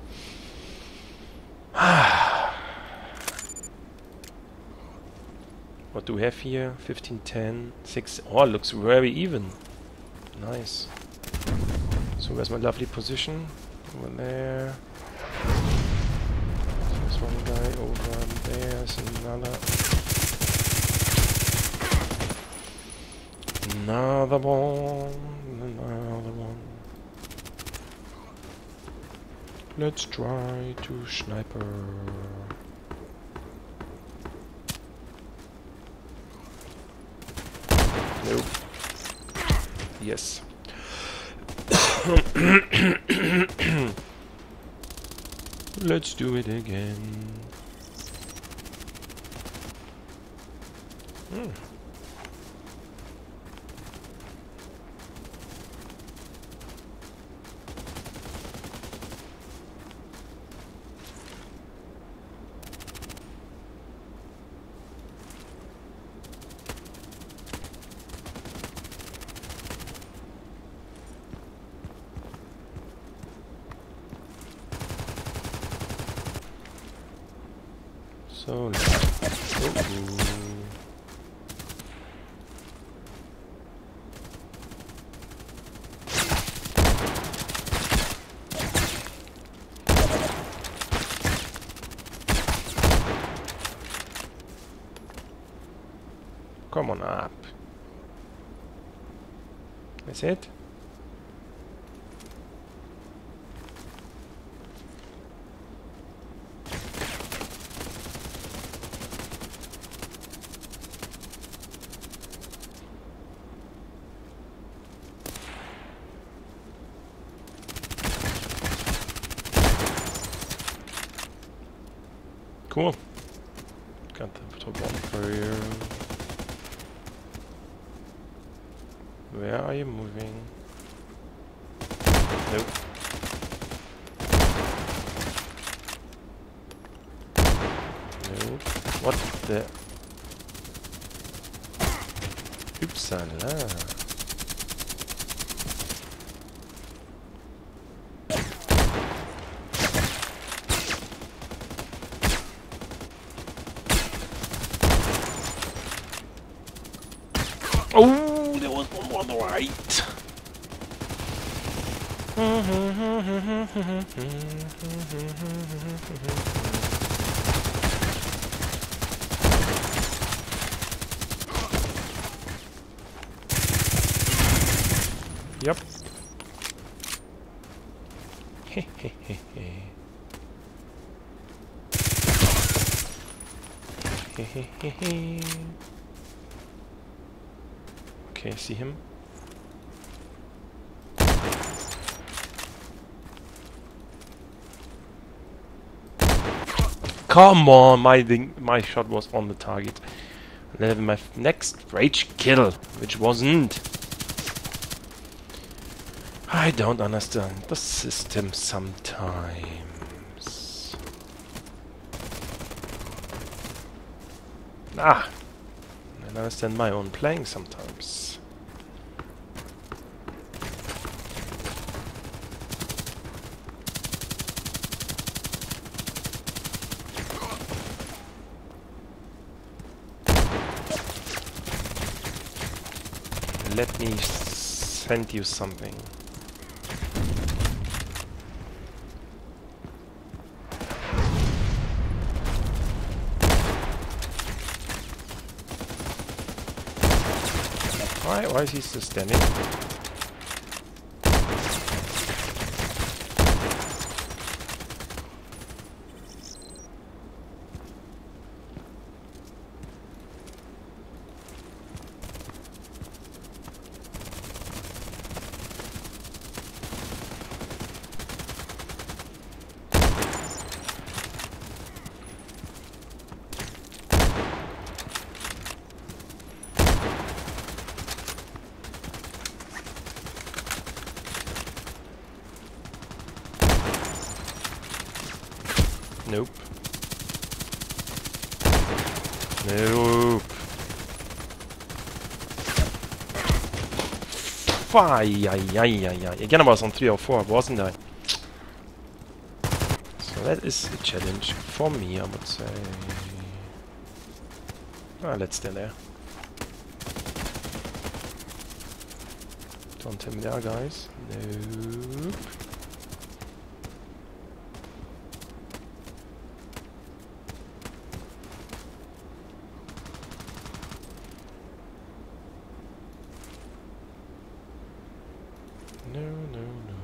What do we have here? fifteen, ten, six. Oh, looks very even. Nice. So where's my lovely position? Over there. There's one guy over there. There's another. Another one, another one. Let's try to sniper. Nope. Yes. Let's do it again. Hmm. So, oh, come on up. That's it. Cool. Got the top one for you. Where are you moving? Nope. Nope. What the? Upsala. Oh, there was one more on the right. Yep. Okay, I see him. Come on, my thing, my shot was on the target. And then my next rage kill, which wasn't. I don't understand the system sometimes. Ah, I don't understand my own playing sometimes. Let me send you something. Why, why is he still standing? Nope. Nope. Ay, ay, ay, ay, ay. Again, I was on three or four, wasn't I? So that is a challenge for me, I would say. Ah, let's stay there. Don't tell me there, guys. Nope. No, no, no, no.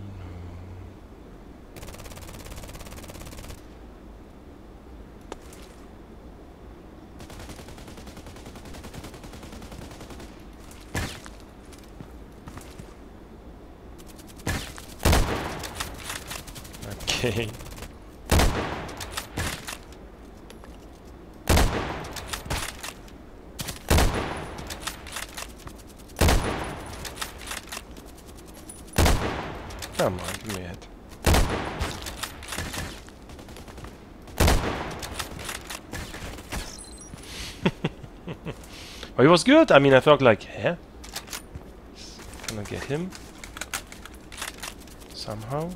Okay. Come on, give me a hit. Oh, he was good. I mean, I thought like, yeah, gonna get him somehow.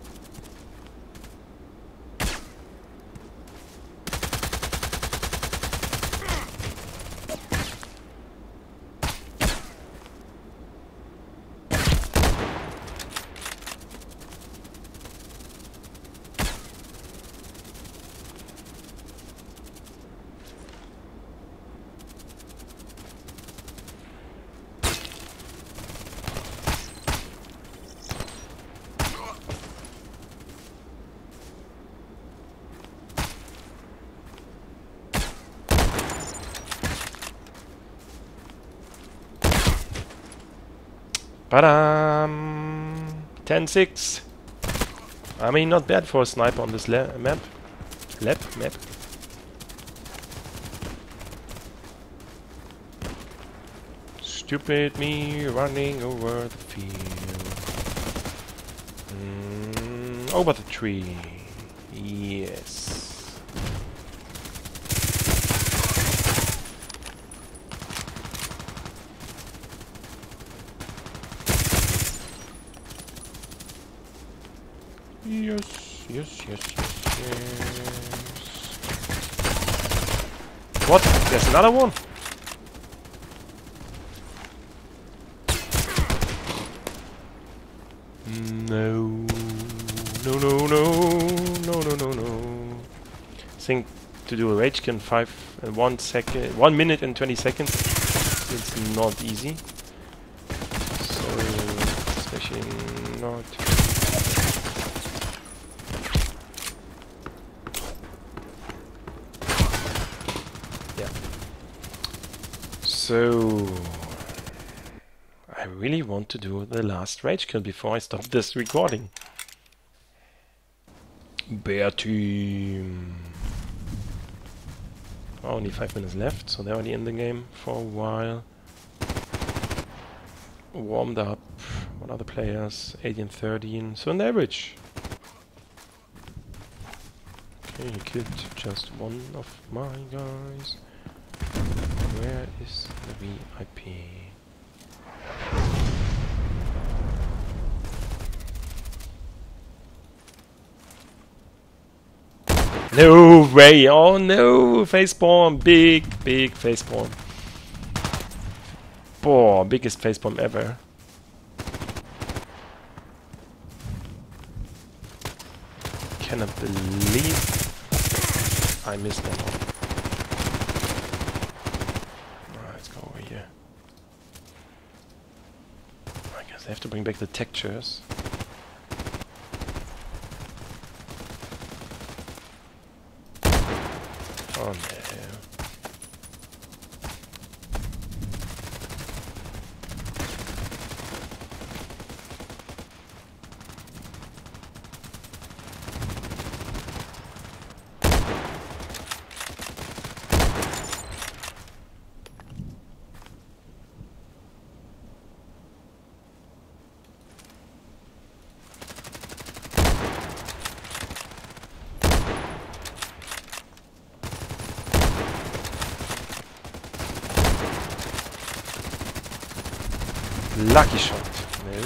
Badam! ten six. I mean, not bad for a sniper on this la map. Lap map. Stupid me running over the field. Mm, over the tree. Yes. Yes, yes, yes, yes, yes. What? There's another one? No. No, no, no. No, no, no, no. I think to do a rage kill in five, uh, one second, one minute and twenty seconds, it's not easy. So, especially not. Yeah. So, I really want to do the last rage kill before I stop this recording. Bear team. Only five minutes left, so they're already in the game for a while. Warmed up. What are the players? eighteen, thirteen. So an average. Okay, he killed just one of my guys. Where is the V I P? No way! Oh no! Facepalm! Big, big facepalm. Boah, biggest facepalm ever. Cannot believe I missed that one. Right, let's go over here. I guess I have to bring back the textures. Oh no. Lucky shot. No.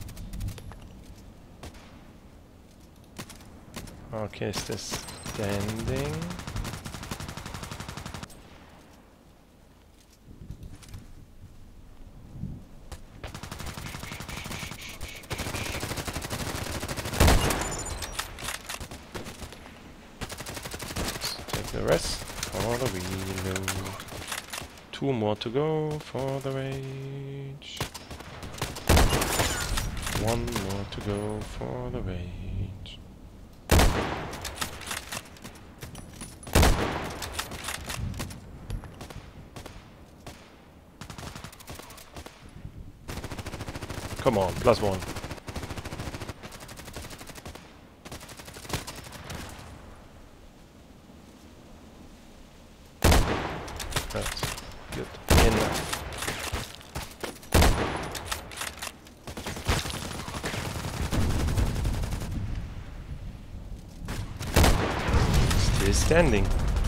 Okay, is this standing? Let's take the rest for the reload. Two more to go for the rage. One more to go for the rage. Come on, plus one. That's good enough. Still standing.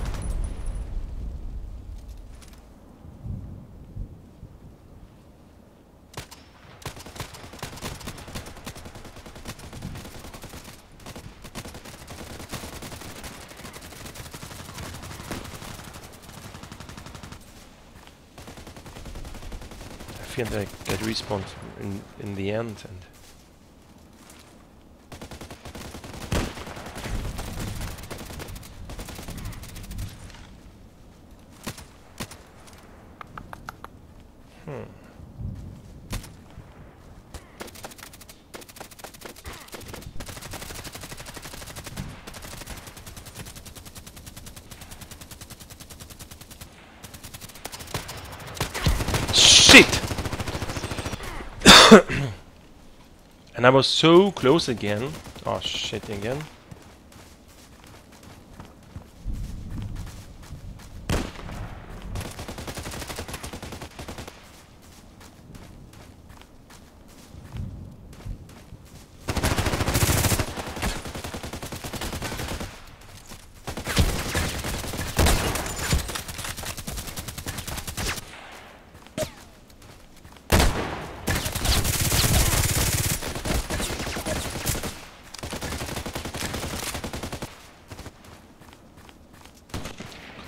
I feel like I get respawned in in the end, and hmm. Shit! And I was so close again. Oh shit again.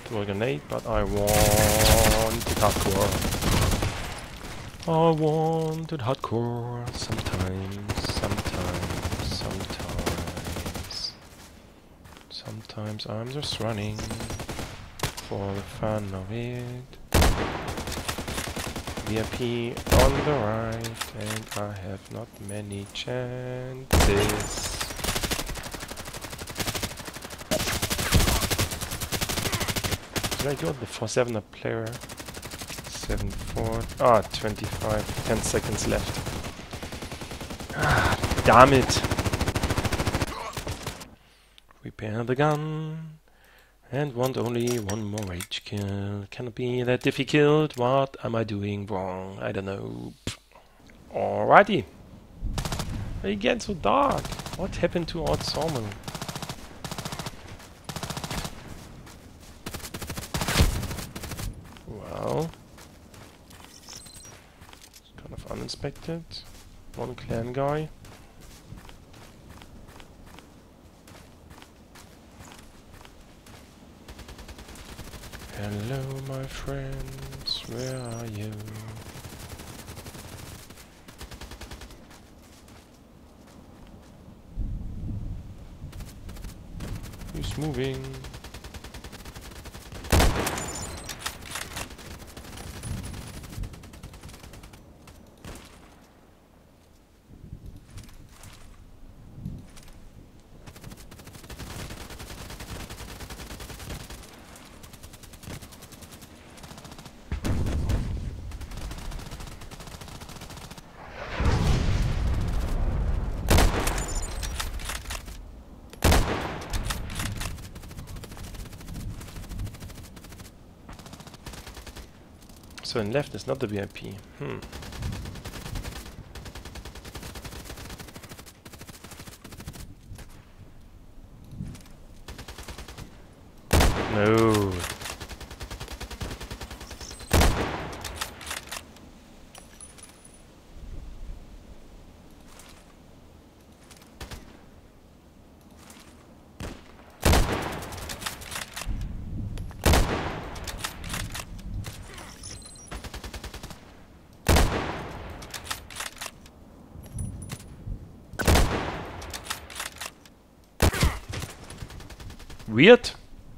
throw a grenade, but I want it hardcore. I want it hardcore sometimes, sometimes, sometimes. Sometimes I'm just running for the fun of it. V I P on the right, and I have not many chances. Did I go the four seven player? seven four. Ah, twenty-five. ten seconds left. Ah, damn it. Repair the gun. And want only one more rage kill. Cannot be that difficult. What am I doing wrong? I don't know. Alrighty. It gets so dark. What happened to our sawmill? Well, it's kind of uninspected. One clan guy. Hello, my friends, where are you? Who's moving? So in left is not the V I P. Hmm. No. Weird.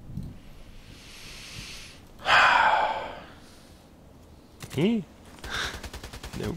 Me? Nope.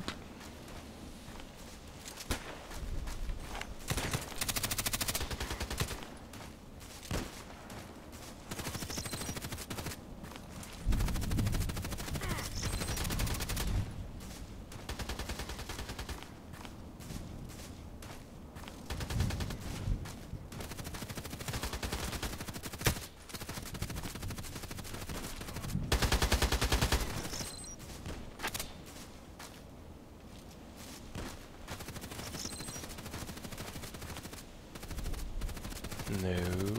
No.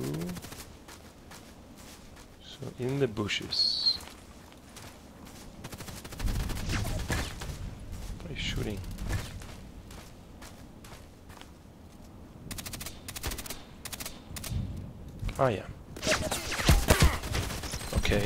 So in the bushes. By shooting. Ah, yeah. Okay.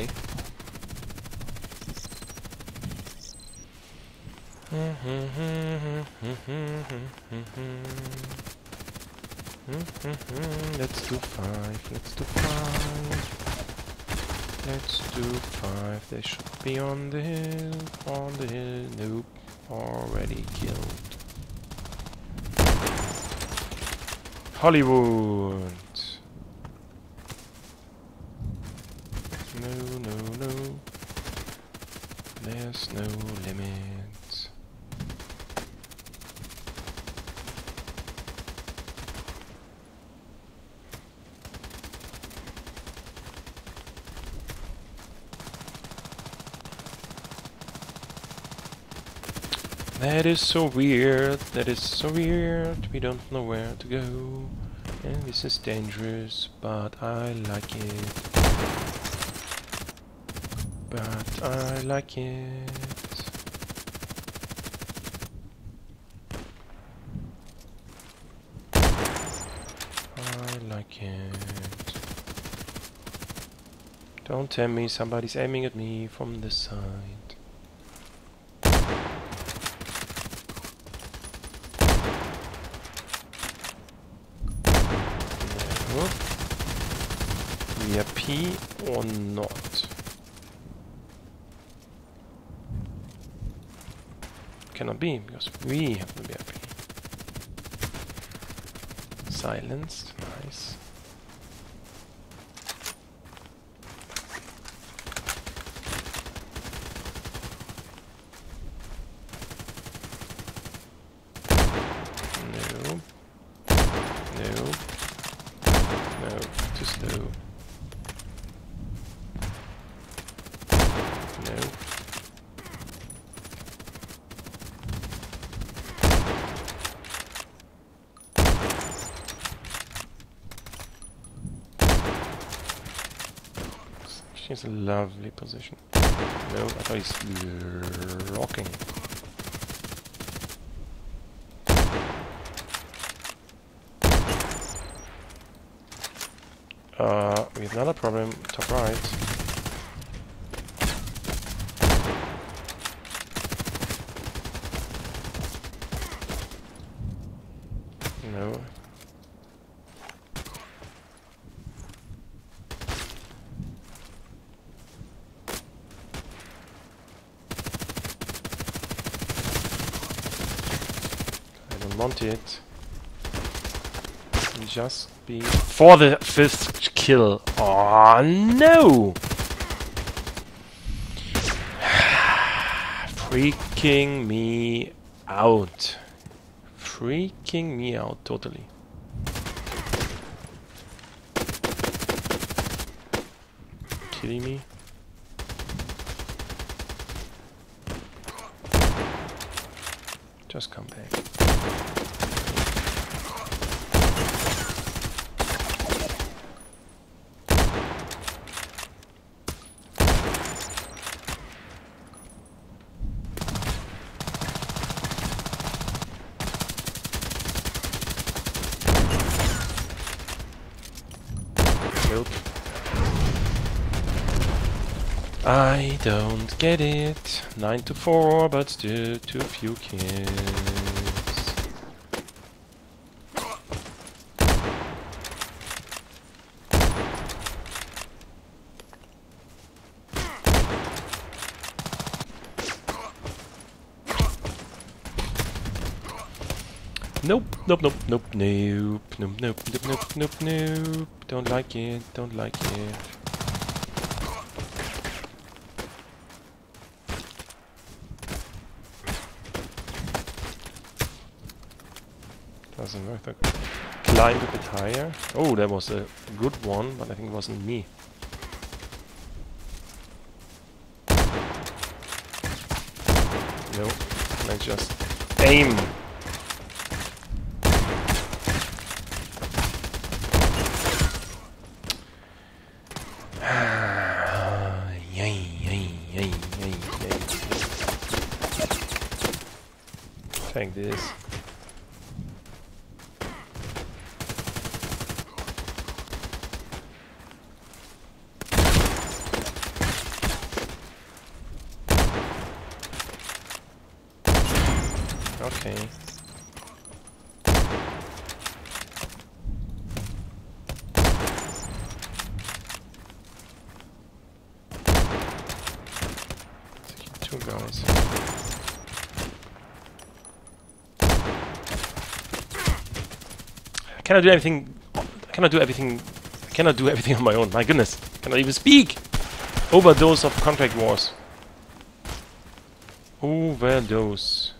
Let's do five, let's do five. Let's do five. They should be on the hill, on the hill. Nope, already killed. Hollywood. No, no, no. There's no limit. That is so weird, that is so weird, we don't know where to go. And this is dangerous, but I like it. But I like it. I like it. Don't tell me somebody's aiming at me from this side. No. V I P or not? Cannot be, because we have the V I P. Silenced, nice. No. No. No, too slow. No. She's a lovely position. No, I thought he's rocking. Uh, we have another problem. Top right. No. Want it. Just be for the fifth kill. Oh no! Freaking me out. Freaking me out totally. Kidding me? Just come back. I don't get it. Nine to four, but still too few kills. Nope, nope, nope, nope, nope, nope, nope, nope, nope, nope, nope. Don't like it, don't like it. Doesn't work. Climb a bit higher. Oh, that was a good one, but I think it wasn't me. No, I just aim. Take this. Okay. Two guys. I cannot do everything. I cannot do everything. I cannot do everything on my own. My goodness, I cannot even speak. Overdose of contract wars. Overdose.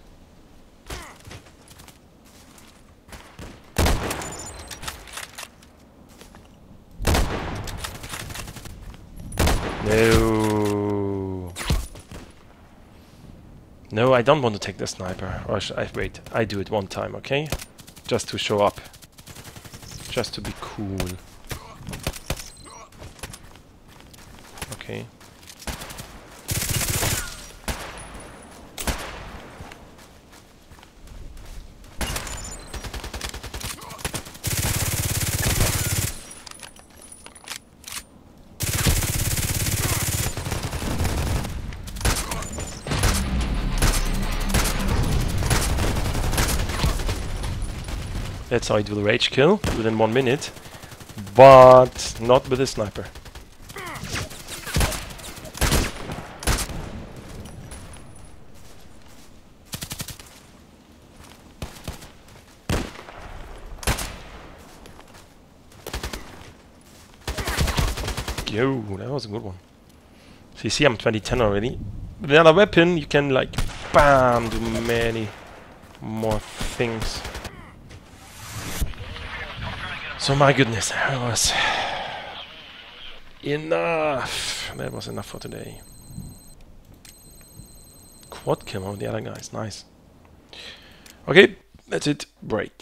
No. No, I don't want to take the sniper. Or should I wait? I do it one time, okay? Just to show up. Just to be cool. Okay. That's how you do the rage kill, within one minute. But not with a sniper. Yo, that was a good one. So you see I'm twenty ten already. With another weapon you can like bam do many more things. So my goodness, that was enough. That was enough for today. Quad kill on the other guys, nice. Okay, that's it. Break.